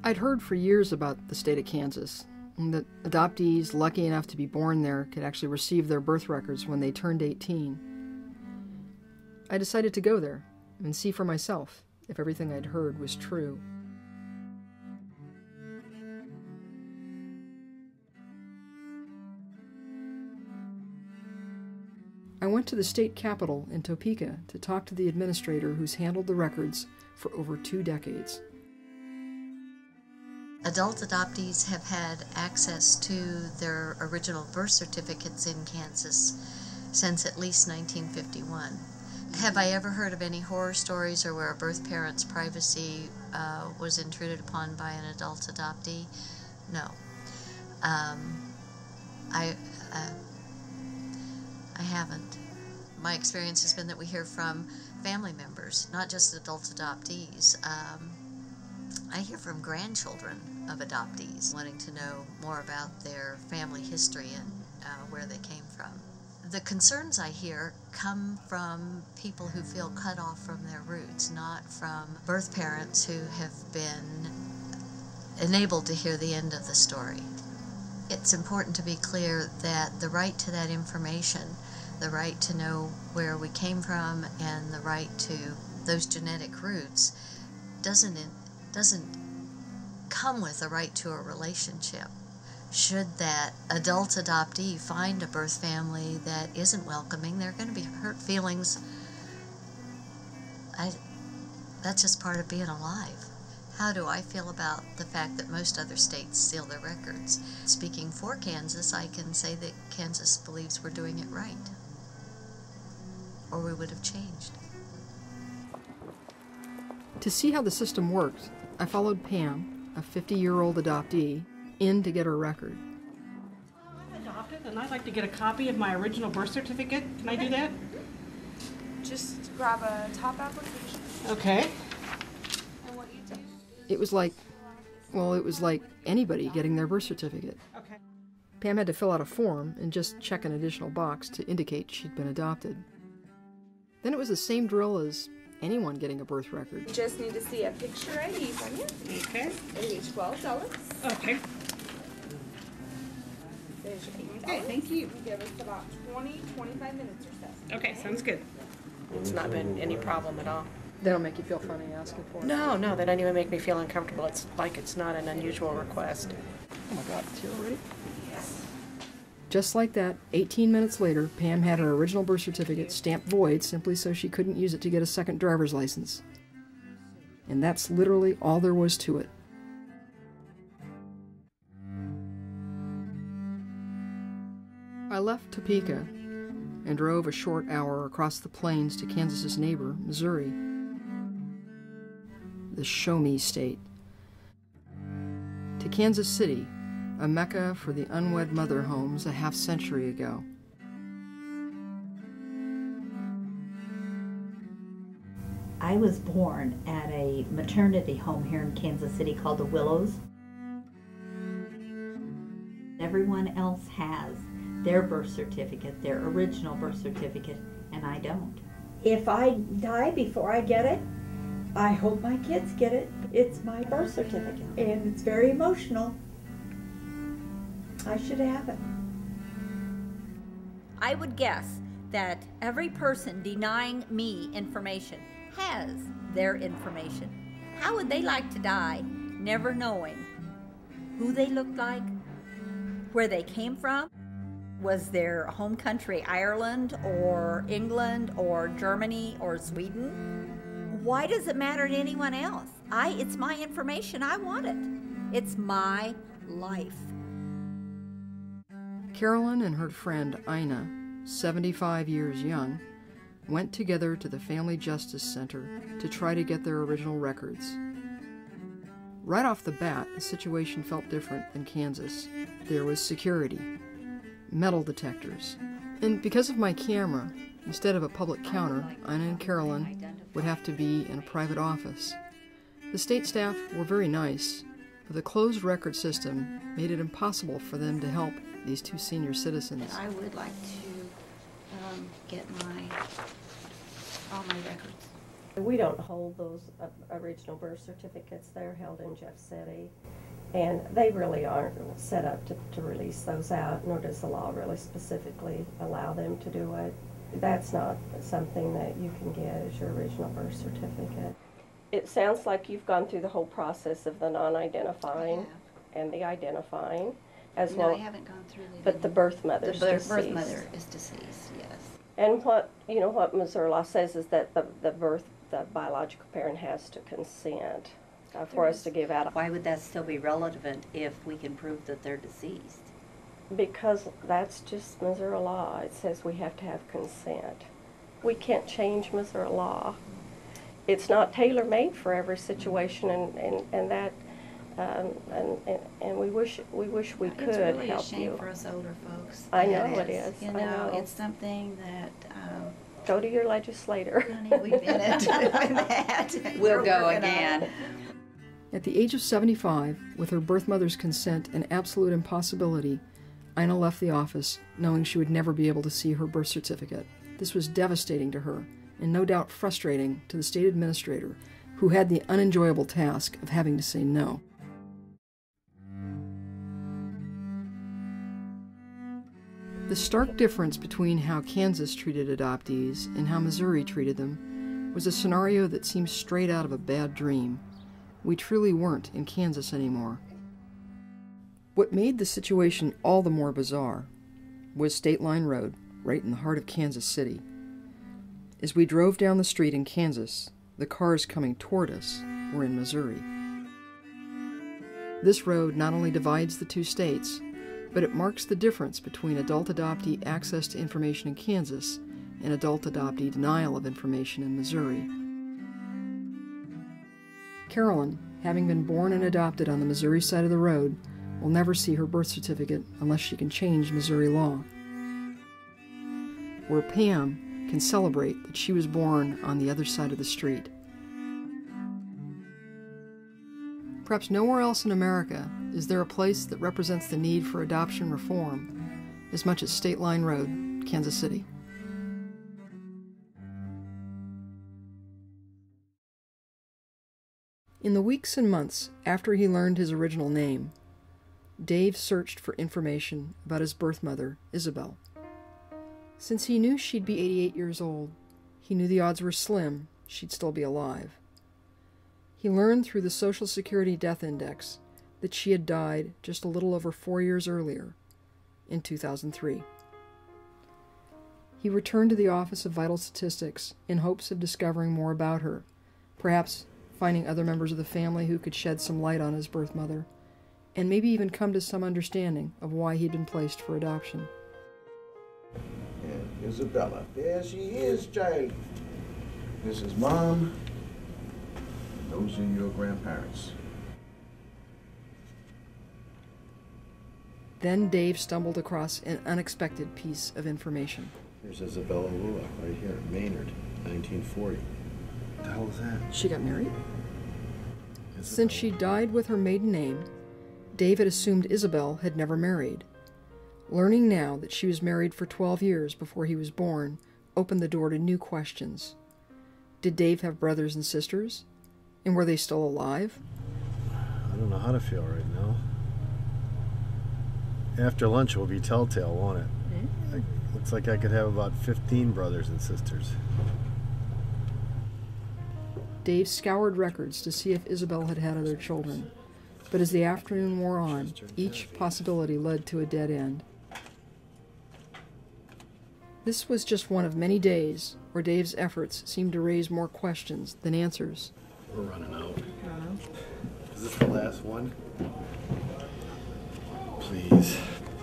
I'd heard for years about the state of Kansas, and that adoptees lucky enough to be born there could actually receive their birth records when they turned 18. I decided to go there and see for myself if everything I'd heard was true. I went to the state capitol in Topeka to talk to the administrator who's handled the records for over 2 decades. Adult adoptees have had access to their original birth certificates in Kansas since at least 1951. Have I ever heard of any horror stories or where a birth parent's privacy was intruded upon by an adult adoptee? No. I haven't. My experience has been that we hear from family members, not just adult adoptees. I hear from grandchildren of adoptees wanting to know more about their family history and where they came from. The concerns I hear come from people who feel cut off from their roots, not from birth parents who have been enabled to hear the end of the story. It's important to be clear that the right to that information, the right to know where we came from, and the right to those genetic roots doesn't come with a right to a relationship. Should that adult adoptee find a birth family that isn't welcoming, there are going to be hurt feelings. That's just part of being alive. How do I feel about the fact that most other states seal their records? Speaking for Kansas, I can say that Kansas believes we're doing it right, or we would have changed. To see how the system worked, I followed Pam, a 50-year-old adoptee, in to get her record. I'm adopted and I'd like to get a copy of my original birth certificate. Can I do that? Just grab a top application. Okay. And what you do? It was like anybody getting their birth certificate. Okay. Pam had to fill out a form and just check an additional box to indicate she'd been adopted. Then it was the same drill as anyone getting a birth record. You just need to see a picture ID from you. Okay. It'll be $12. Okay. There's your $8. Okay, thank you. Give us about 20-25 minutes or so. Okay, sounds good. It's not been any problem at all. They don't make you feel funny asking for it? No, they don't even make me feel uncomfortable. It's like it's not an unusual request. Oh my God, it's here already? Yes. Just like that, 18 minutes later, Pam had her original birth certificate stamped void simply so she couldn't use it to get a second driver's license. And that's literally all there was to it. I left Topeka and drove a short hour across the plains to Kansas's neighbor, Missouri, the Show Me State, to Kansas City, a mecca for the unwed mother homes a half-century ago. I was born at a maternity home here in Kansas City called the Willows. Everyone else has their birth certificate, their original birth certificate, and I don't. If I die before I get it, I hope my kids get it. It's my birth certificate, and it's very emotional. I should have it. I would guess that every person denying me information has their information. How would they like to die never knowing who they looked like, where they came from? Was their home country Ireland or England or Germany or Sweden? Why does it matter to anyone else? It's my information. I want it. It's my life. Carolyn and her friend Ina, 75 years young, went together to the Family Justice Center to try to get their original records. Right off the bat, the situation felt different than Kansas. There was security, metal detectors, and because of my camera, instead of a public counter, Ina and Carolyn would have to be in a private office. The state staff were very nice, but the closed record system made it impossible for them to help these two senior citizens. I would like to get all my records. We don't hold those original birth certificates. They're held in Jeff City, and they really aren't set up to release those out, nor does the law really specifically allow them to do it. That's not something that you can get as your original birth certificate. It sounds like you've gone through the whole process of the non-identifying and the identifying as well. No, I haven't gone through the... But the birth mother's deceased. The birth mother is deceased, yes. And what Missouri law says is that the biological parent has to consent for us to give out. Why would that still be relevant if we can prove that they're deceased? Because that's just Missouri law. It says we have to have consent. We can't change Missouri law. It's not tailor-made for every situation, and we wish we could it's really help a shame you. For us older folks. I know it is. You I know, know. it's something that. Go to your legislator. Honey, we've been into that. We'll go again. At the age of 75, with her birth mother's consent an absolute impossibility, Ina left the office, knowing she would never be able to see her birth certificate. This was devastating to her, and no doubt frustrating to the state administrator, who had the unenjoyable task of having to say no. The stark difference between how Kansas treated adoptees and how Missouri treated them was a scenario that seemed straight out of a bad dream. We truly weren't in Kansas anymore. What made the situation all the more bizarre was State Line Road, right in the heart of Kansas City. As we drove down the street in Kansas, the cars coming toward us were in Missouri. This road not only divides the two states, but it marks the difference between adult adoptee access to information in Kansas and adult adoptee denial of information in Missouri. Carolyn, having been born and adopted on the Missouri side of the road, will never see her birth certificate unless she can change Missouri law. Where Pam can celebrate that she was born on the other side of the street. Perhaps nowhere else in America is there a place that represents the need for adoption reform as much as State Line Road, Kansas City. In the weeks and months after he learned his original name, Dave searched for information about his birth mother, Isabel. Since he knew she'd be 88 years old, he knew the odds were slim she'd still be alive. He learned through the Social Security Death Index that she had died just a little over 4 years earlier, in 2003. He returned to the Office of Vital Statistics in hopes of discovering more about her, perhaps finding other members of the family who could shed some light on his birth mother, and maybe even come to some understanding of why he'd been placed for adoption. And Isabella, there she is, child. This is Mom. Those are your grandparents. Then Dave stumbled across an unexpected piece of information. Here's Isabella Lua, right here, Maynard, 1940. What the hell is that? She got married? Since she died with her maiden name, Dave had assumed Isabel had never married. Learning now that she was married for 12 years before he was born opened the door to new questions. Did Dave have brothers and sisters? And were they still alive? I don't know how to feel right now. After lunch will be telltale, won't it? Looks like I could have about 15 brothers and sisters. Dave scoured records to see if Isabel had had other children, but as the afternoon wore on, each possibility led to a dead end. This was just one of many days where Dave's efforts seemed to raise more questions than answers. We're running out. Is this the last one? Please.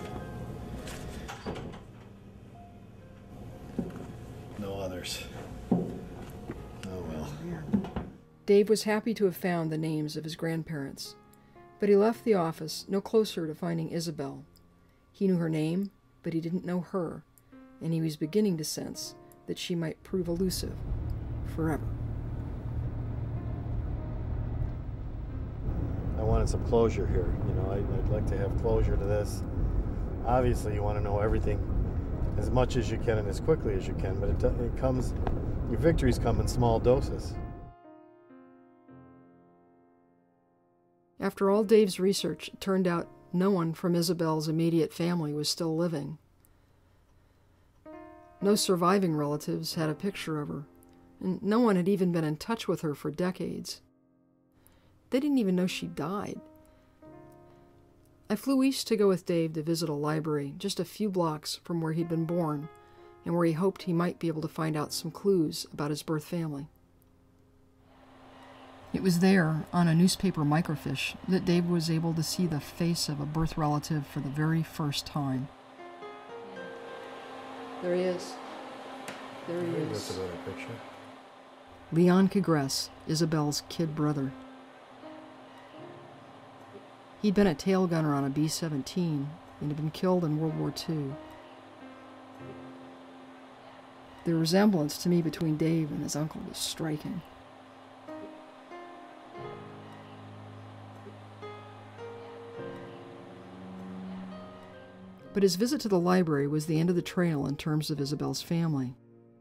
No others. Oh well. Dave was happy to have found the names of his grandparents, but he left the office no closer to finding Isabel. He knew her name, but he didn't know her, and he was beginning to sense that she might prove elusive forever. I wanted some closure here. You know, I'd like to have closure to this. Obviously, you want to know everything as much as you can and as quickly as you can, but it comes, your victories come in small doses. After all Dave's research, it turned out no one from Isabel's immediate family was still living. No surviving relatives had a picture of her, and no one had even been in touch with her for decades. They didn't even know she died. I flew east to go with Dave to visit a library just a few blocks from where he'd been born, and where he hoped he might be able to find out some clues about his birth family. It was there, on a newspaper microfiche, that Dave was able to see the face of a birth relative for the very first time. There he is. There he is. That's a better picture. Leon Cagress, Isabel's kid brother. He'd been a tail gunner on a B-17 and had been killed in World War II. The resemblance to me between Dave and his uncle was striking. But his visit to the library was the end of the trail in terms of Isabel's family.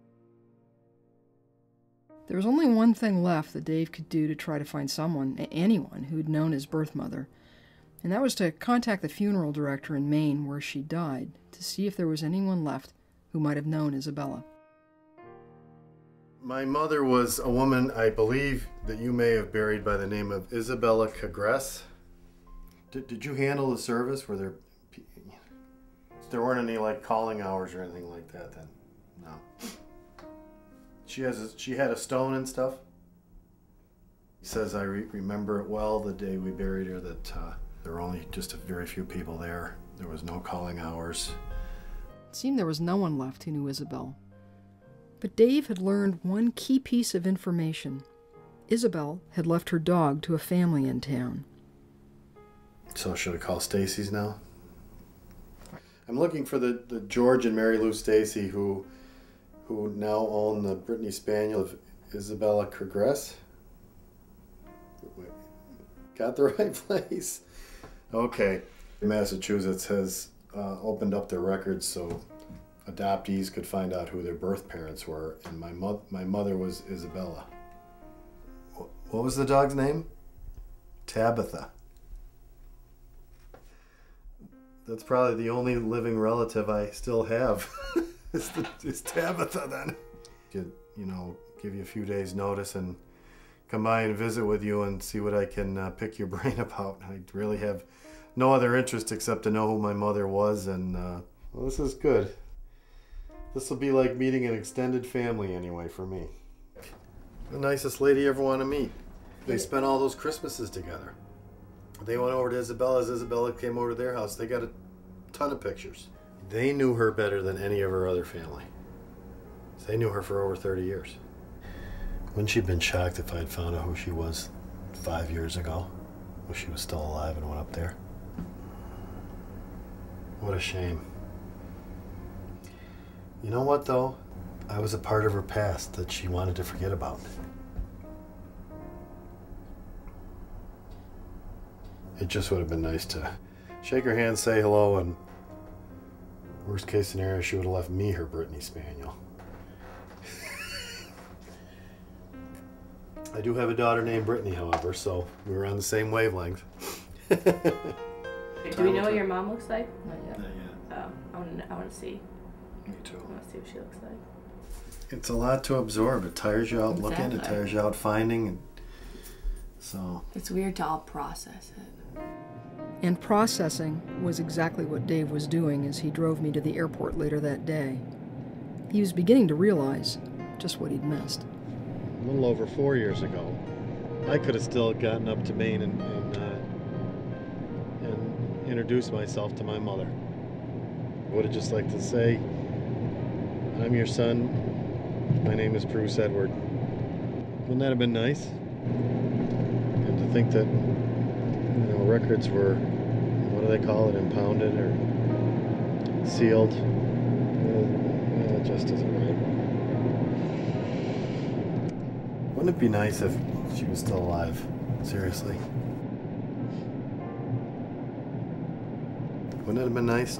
There was only one thing left that Dave could do to try to find someone, anyone, who'd known his birth mother, and that was to contact the funeral director in Maine where she died to see if there was anyone left who might have known Isabella. My mother was a woman, I believe, that you may have buried by the name of Isabella Cagress. Did you handle the service? Were there weren't any like calling hours or anything like that then? No. She had a stone and stuff. He says, I remember it well the day we buried her, that there were only just a very few people there. There was no calling hours. It seemed there was no one left who knew Isabel. But Dave had learned one key piece of information. Isabel had left her dog to a family in town. So should I call Stacy's now? I'm looking for the George and Mary Lou Stacy who now own the Brittany Spaniel of Isabella Cagress. Got the right place. Okay. Massachusetts has opened up their records so adoptees could find out who their birth parents were, and my mother was Isabella. What was the dog's name? Tabitha. That's probably the only living relative I still have. is Tabitha then. You know, give you a few days notice and come by and visit with you and see what I can pick your brain about. I really have no other interest except to know who my mother was, and well, this is good. This will be like meeting an extended family anyway for me. The nicest lady you ever want to meet. They spent all those Christmases together. They went over to Isabella's. Isabella came over to their house. They got a ton of pictures. They knew her better than any of her other family. They knew her for over 30 years. Wouldn't she have been shocked if I'd found out who she was 5 years ago? When she was still alive and went up there? What a shame. You know what, though? I was a part of her past that she wanted to forget about. It just would have been nice to shake her hand, say hello, and worst case scenario, she would have left me her Brittany Spaniel. I do have a daughter named Brittany, however, so we were on the same wavelength. Do we know what your mom looks like? Not yet. Not yet. I want to see. Me too. I want to see what she looks like. It's a lot to absorb. It tires you out looking, it Exactly. tires you out finding, and so... It's weird to all process it. And processing was exactly what Dave was doing as he drove me to the airport later that day. He was beginning to realize just what he'd missed. A little over 4 years ago, I could have still gotten up to Maine and introduced myself to my mother. I would have just liked to say, I'm your son, my name is Bruce Edward. Wouldn't that have been nice? And to think that, you know, records were, what do they call it, impounded or sealed? It just isn't right. Wouldn't it be nice if she was still alive? Seriously. Wouldn't it have been nice?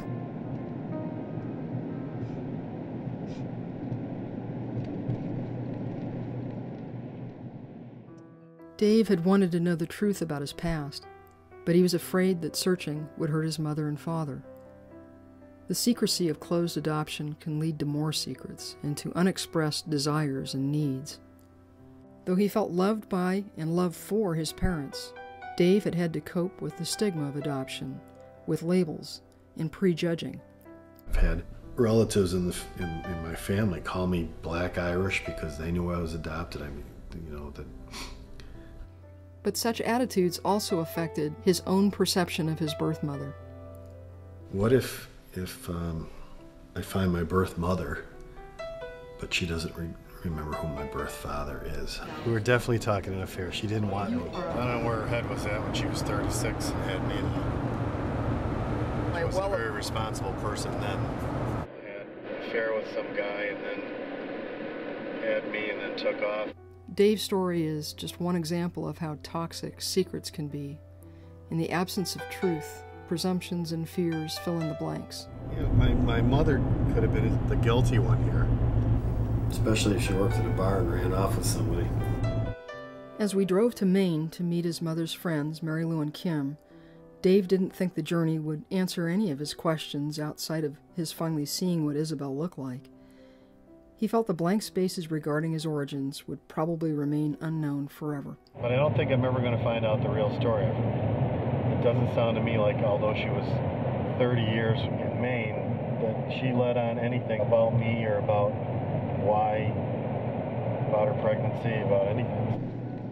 Dave had wanted to know the truth about his past, but he was afraid that searching would hurt his mother and father. The secrecy of closed adoption can lead to more secrets and to unexpressed desires and needs. Though he felt loved by and loved for his parents, Dave had had to cope with the stigma of adoption, with labels and prejudging. I've had relatives in my family call me Black Irish because they knew I was adopted. I mean, you know, that. But such attitudes also affected his own perception of his birth mother. What if I find my birth mother, but she doesn't remember who my birth father is? We were definitely talking an affair. She didn't want me. I don't know where her head was at when she was 36 and had me. She was a very responsible person then. Had an affair with some guy and then had me and then took off. Dave's story is just one example of how toxic secrets can be. In the absence of truth, presumptions and fears fill in the blanks. Yeah, my mother could have been the guilty one here. Especially if she worked at a bar and ran off with somebody. As we drove to Maine to meet his mother's friends, Mary Lou and Kim, Dave didn't think the journey would answer any of his questions outside of his finally seeing what Isabel looked like. He felt the blank spaces regarding his origins would probably remain unknown forever. But I don't think I'm ever going to find out the real story of her. It doesn't sound to me like, although she was 30 years in Maine, that she let on anything about me or about why, about her pregnancy, about anything.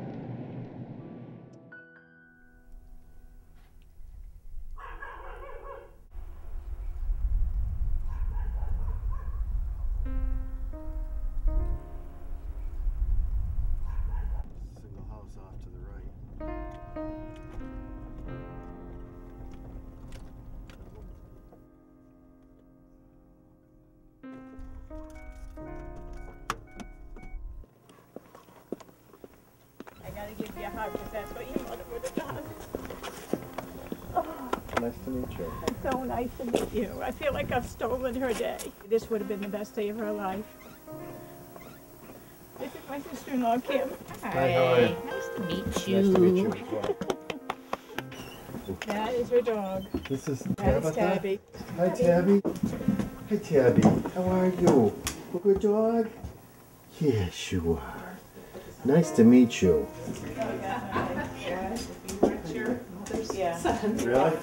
Single house off to the right. I gotta give you a hug because that's what your mother would have done. Nice to meet you. It's so nice to meet you. I feel like I've stolen her day. This would have been the best day of her life. This is my sister-in-law, Kim. Hi, how are you? Nice to meet Nice to meet you as well. That is her dog. This is That is Tabby. Hi, Tabby. Hi, Tabby. How are you? A good dog? Yes, you are. Nice to meet you. Yeah. Really?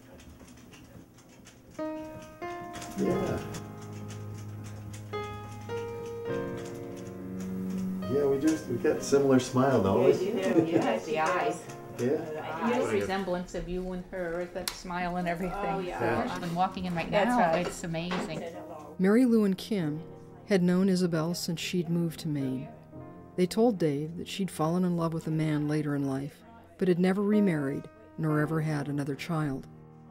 Yeah. Yeah, we got a similar smile, don't we? Yeah, the eyes. Yeah. Huge resemblance of you and her, that smile and everything. Oh, yeah. I've been walking in right That's now. right. It's amazing. Mary Lou and Kim had known Isabel since she'd moved to Maine. They told Dave that she'd fallen in love with a man later in life, but had never remarried nor ever had another child.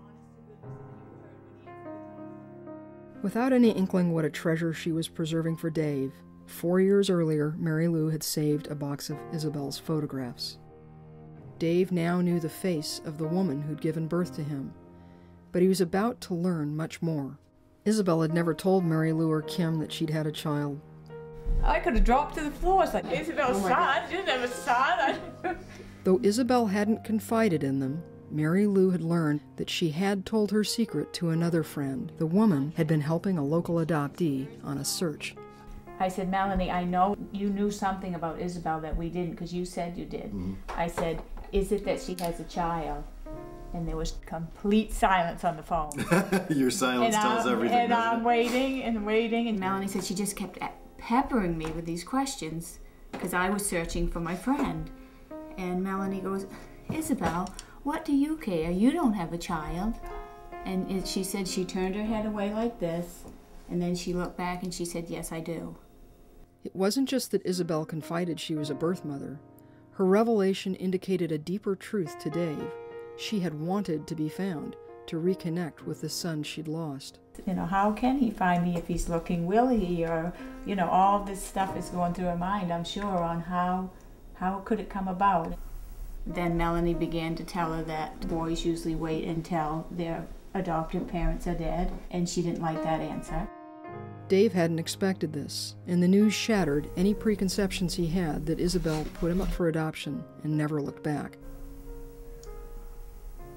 Without any inkling what a treasure she was preserving for Dave, 4 years earlier, Mary Lou had saved a box of Isabel's photographs. Dave now knew the face of the woman who'd given birth to him, but he was about to learn much more. Isabel had never told Mary Lou or Kim that she'd had a child. I could have dropped to the floor. It's like, Isabel's son? You didn't have a son? Though Isabel hadn't confided in them, Mary Lou had learned that she had told her secret to another friend. The woman had been helping a local adoptee on a search. I said, Melanie, I know you knew something about Isabel that we didn't because you said you did. I said, is it that she has a child? And there was complete silence on the phone. Your silence tells everything. And I'm waiting and waiting. And Melanie said she just kept peppering me with these questions because I was searching for my friend. And Melanie goes, Isabel, what do you care? You don't have a child. And she said she turned her head away like this, and then she looked back and she said, yes, I do. It wasn't just that Isabel confided she was a birth mother. Her revelation indicated a deeper truth to Dave. She had wanted to be found, to reconnect with the son she'd lost. You know, how can he find me if he's looking? Will he? Or, you know, all this stuff is going through her mind, I'm sure, on how could it come about. Then Melanie began to tell her that boys usually wait until their adoptive parents are dead, and she didn't like that answer. Dave hadn't expected this, and the news shattered any preconceptions he had that Isabel put him up for adoption and never looked back.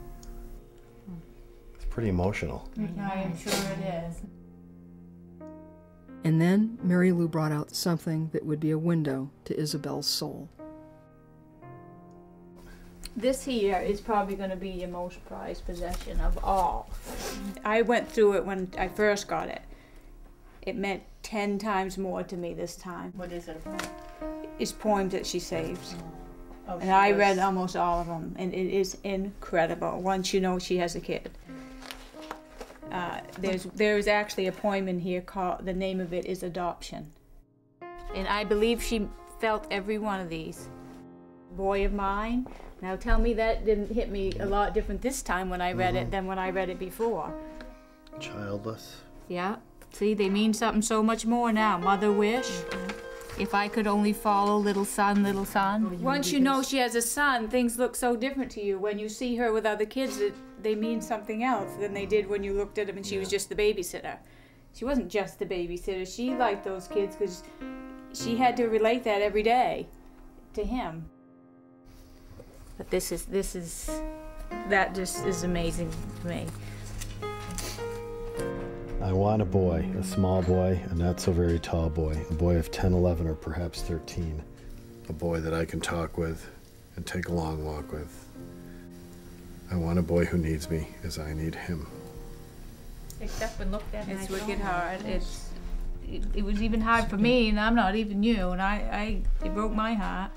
pretty emotional. I am sure it is. And then Mary Lou brought out something that would be a window to Isabel's soul. This here is probably going to be your most prized possession of all. I went through it when I first got it. It meant 10 times more to me this time. What is it about? It's poems that she saves. Oh, And I read almost all of them, and it is incredible once you know she has a kid. There's actually a poem in here called, the name of it is Adoption. And I believe she felt every one of these. Boy of mine. Now tell me that didn't hit me a lot different this time when I read it than when I read it before. Childless. Yeah. See, they mean something so much more now. Mother wish. If I could only follow little son, little son. Once you know she has a son, things look so different to you. When you see her with other kids, they mean something else than they did when you looked at them and she was just the babysitter. She wasn't just the babysitter. She liked those kids because she had to relate that every day to him. But that just is amazing to me. I want a boy, a small boy, a not so very tall boy, a boy of 10, 11, or perhaps 13. A boy that I can talk with and take a long walk with. I want a boy who needs me as I need him. Except when looked at it, it's wicked hard. It was even hard for me, and I'm not even you, and it broke my heart.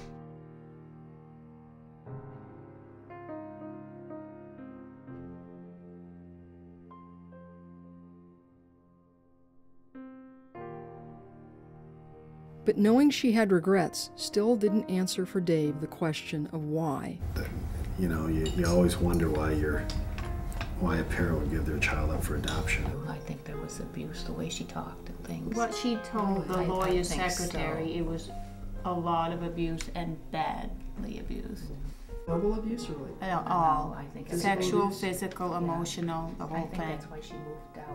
But knowing she had regrets still didn't answer for Dave the question of why. You know, you always wonder why a parent would give their child up for adoption. I think there was abuse, the way she talked and things. What she told the I lawyer's think secretary, it was a lot of abuse and badly abused. Verbal abuse or like? All. I think sexual, physical, emotional, the whole I think thing. that's why she moved out.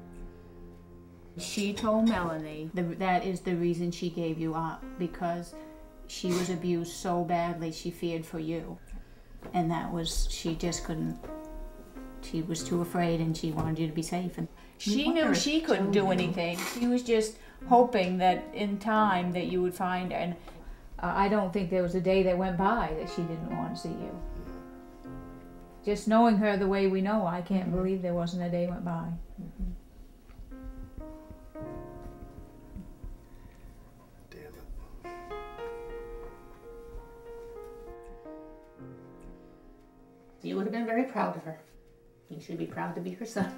She told Melanie that is the reason she gave you up, because she was abused so badly she feared for you. And that was, she just couldn't, she was too afraid and she wanted you to be safe. And she knew she couldn't do anything. She was just hoping that in time that you would find her. And I don't think there was a day that went by that she didn't want to see you. Just knowing her the way we know, I can't believe there wasn't a day went by. You would have been very proud of her. You should be proud to be her son.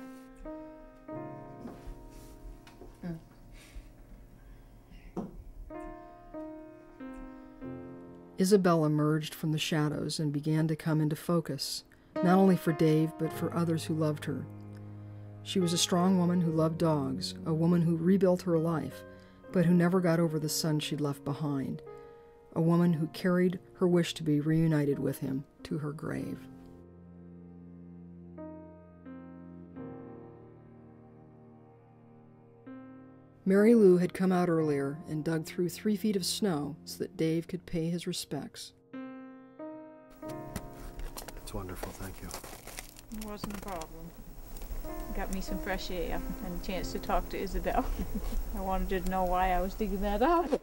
Isabel emerged from the shadows and began to come into focus, not only for Dave, but for others who loved her. She was a strong woman who loved dogs, a woman who rebuilt her life, but who never got over the son she'd left behind, a woman who carried her wish to be reunited with him to her grave. Mary Lou had come out earlier and dug through 3 feet of snow so that Dave could pay his respects. It's wonderful, thank you. It wasn't a problem. Got me some fresh air and a chance to talk to Isabel. I wanted to know why I was digging that up.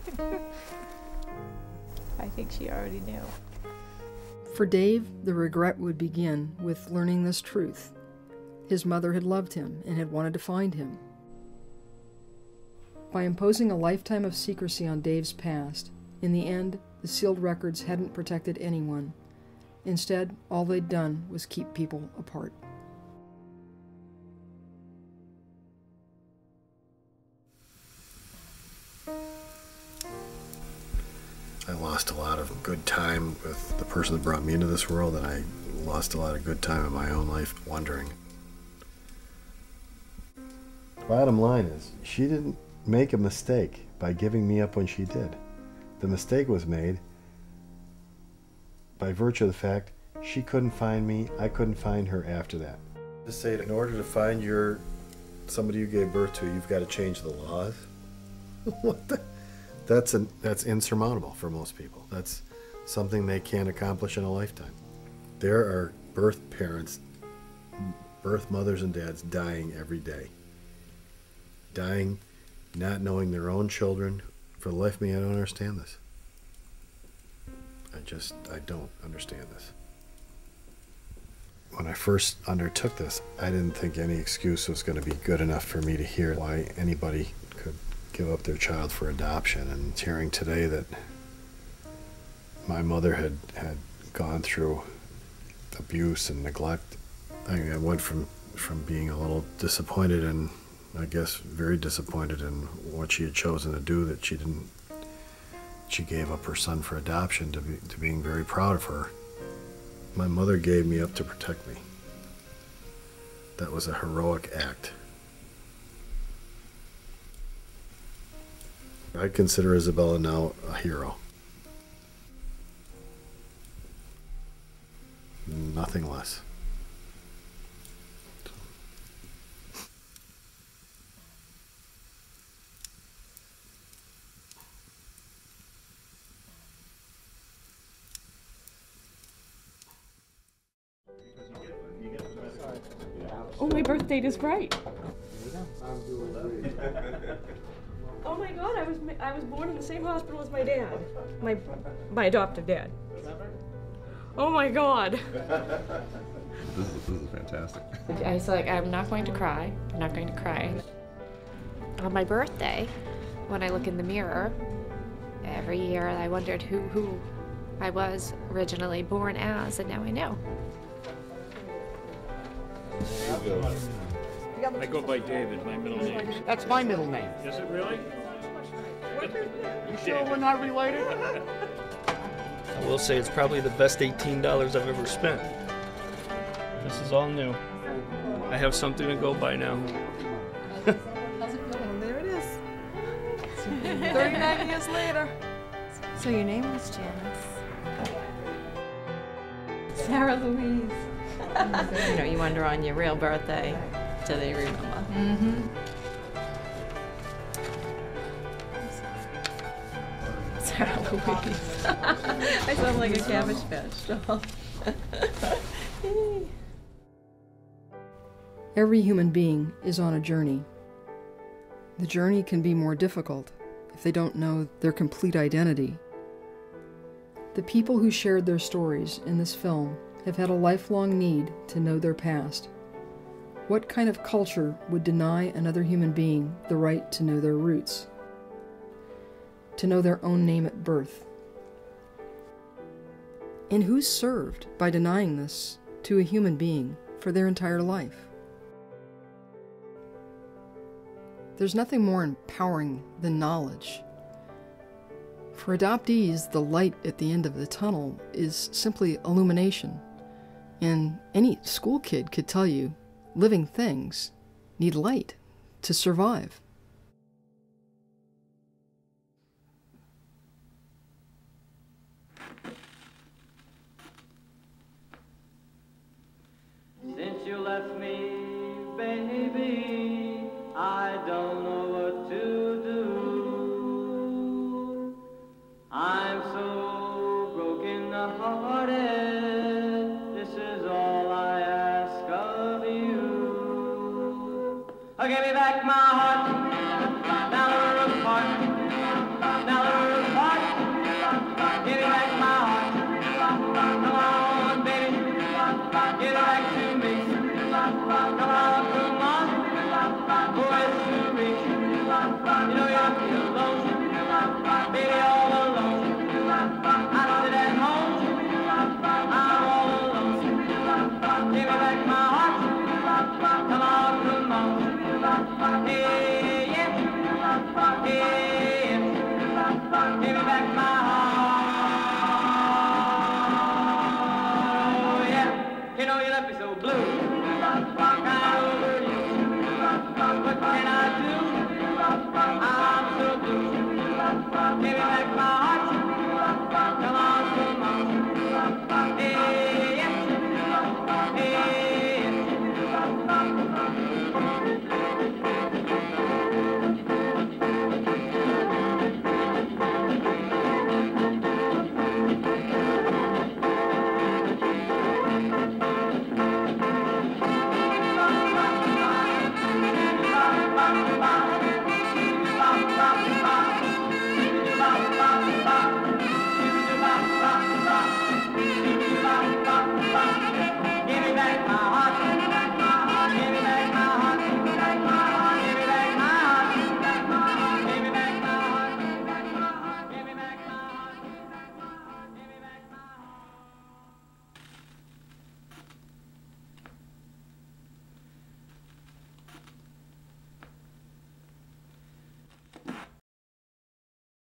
I think she already knew. For Dave, the regret would begin with learning this truth. His mother had loved him and had wanted to find him. By imposing a lifetime of secrecy on Dave's past, in the end, the sealed records hadn't protected anyone. Instead, all they'd done was keep people apart. I lost a lot of good time with the person that brought me into this world, and I lost a lot of good time in my own life wondering. Bottom line is, she didn't make a mistake by giving me up when she did. The mistake was made by virtue of the fact she couldn't find me, I couldn't find her after that. Just say, in order to find somebody you gave birth to, you've got to change the laws. What the? That's insurmountable for most people. That's something they can't accomplish in a lifetime. There are birth parents birth mothers and dads dying every day. Dying, not knowing their own children. For the life of me, I don't understand this. I don't understand this. When I first undertook this, I didn't think any excuse was going to be good enough for me to hear why anybody could give up their child for adoption. And hearing today that my mother had gone through abuse and neglect, I went from being a little disappointed and I guess very disappointed in what she had chosen to do, that she gave up her son for adoption, to being very proud of her. My mother gave me up to protect me. That was a heroic act. I consider Isabella now a hero. Nothing less. Oh, my birth date is right. Oh my God, I was born in the same hospital as my dad, my adoptive dad. Oh my God. This is fantastic. I was like, I'm not going to cry. I'm not going to cry. On my birthday, when I look in the mirror, every year I wondered who I was originally born as, and now I know. I go by David, my middle name. That's my middle name. Is it really? You sure we're not related? I will say it's probably the best $18 I've ever spent. This is all new. I have something to go by now. There it is. 39 years later. So your name was Janice. Sarah Louise. You know, you wonder on your real birthday, do they remember? Mm-hmm. Sarah Louise. I sound like a Cabbage Patch doll. Every human being is on a journey. The journey can be more difficult if they don't know their complete identity. The people who shared their stories in this film have had a lifelong need to know their past. What kind of culture would deny another human being the right to know their roots? To know their own name at birth? And who's served by denying this to a human being for their entire life? There's nothing more empowering than knowledge. For adoptees, the light at the end of the tunnel is simply illumination. And any school kid could tell you, living things need light to survive. Since you left me, baby, I don't know what to do. I'm so broken hearted. This is all I ask of you. Give me back my heart.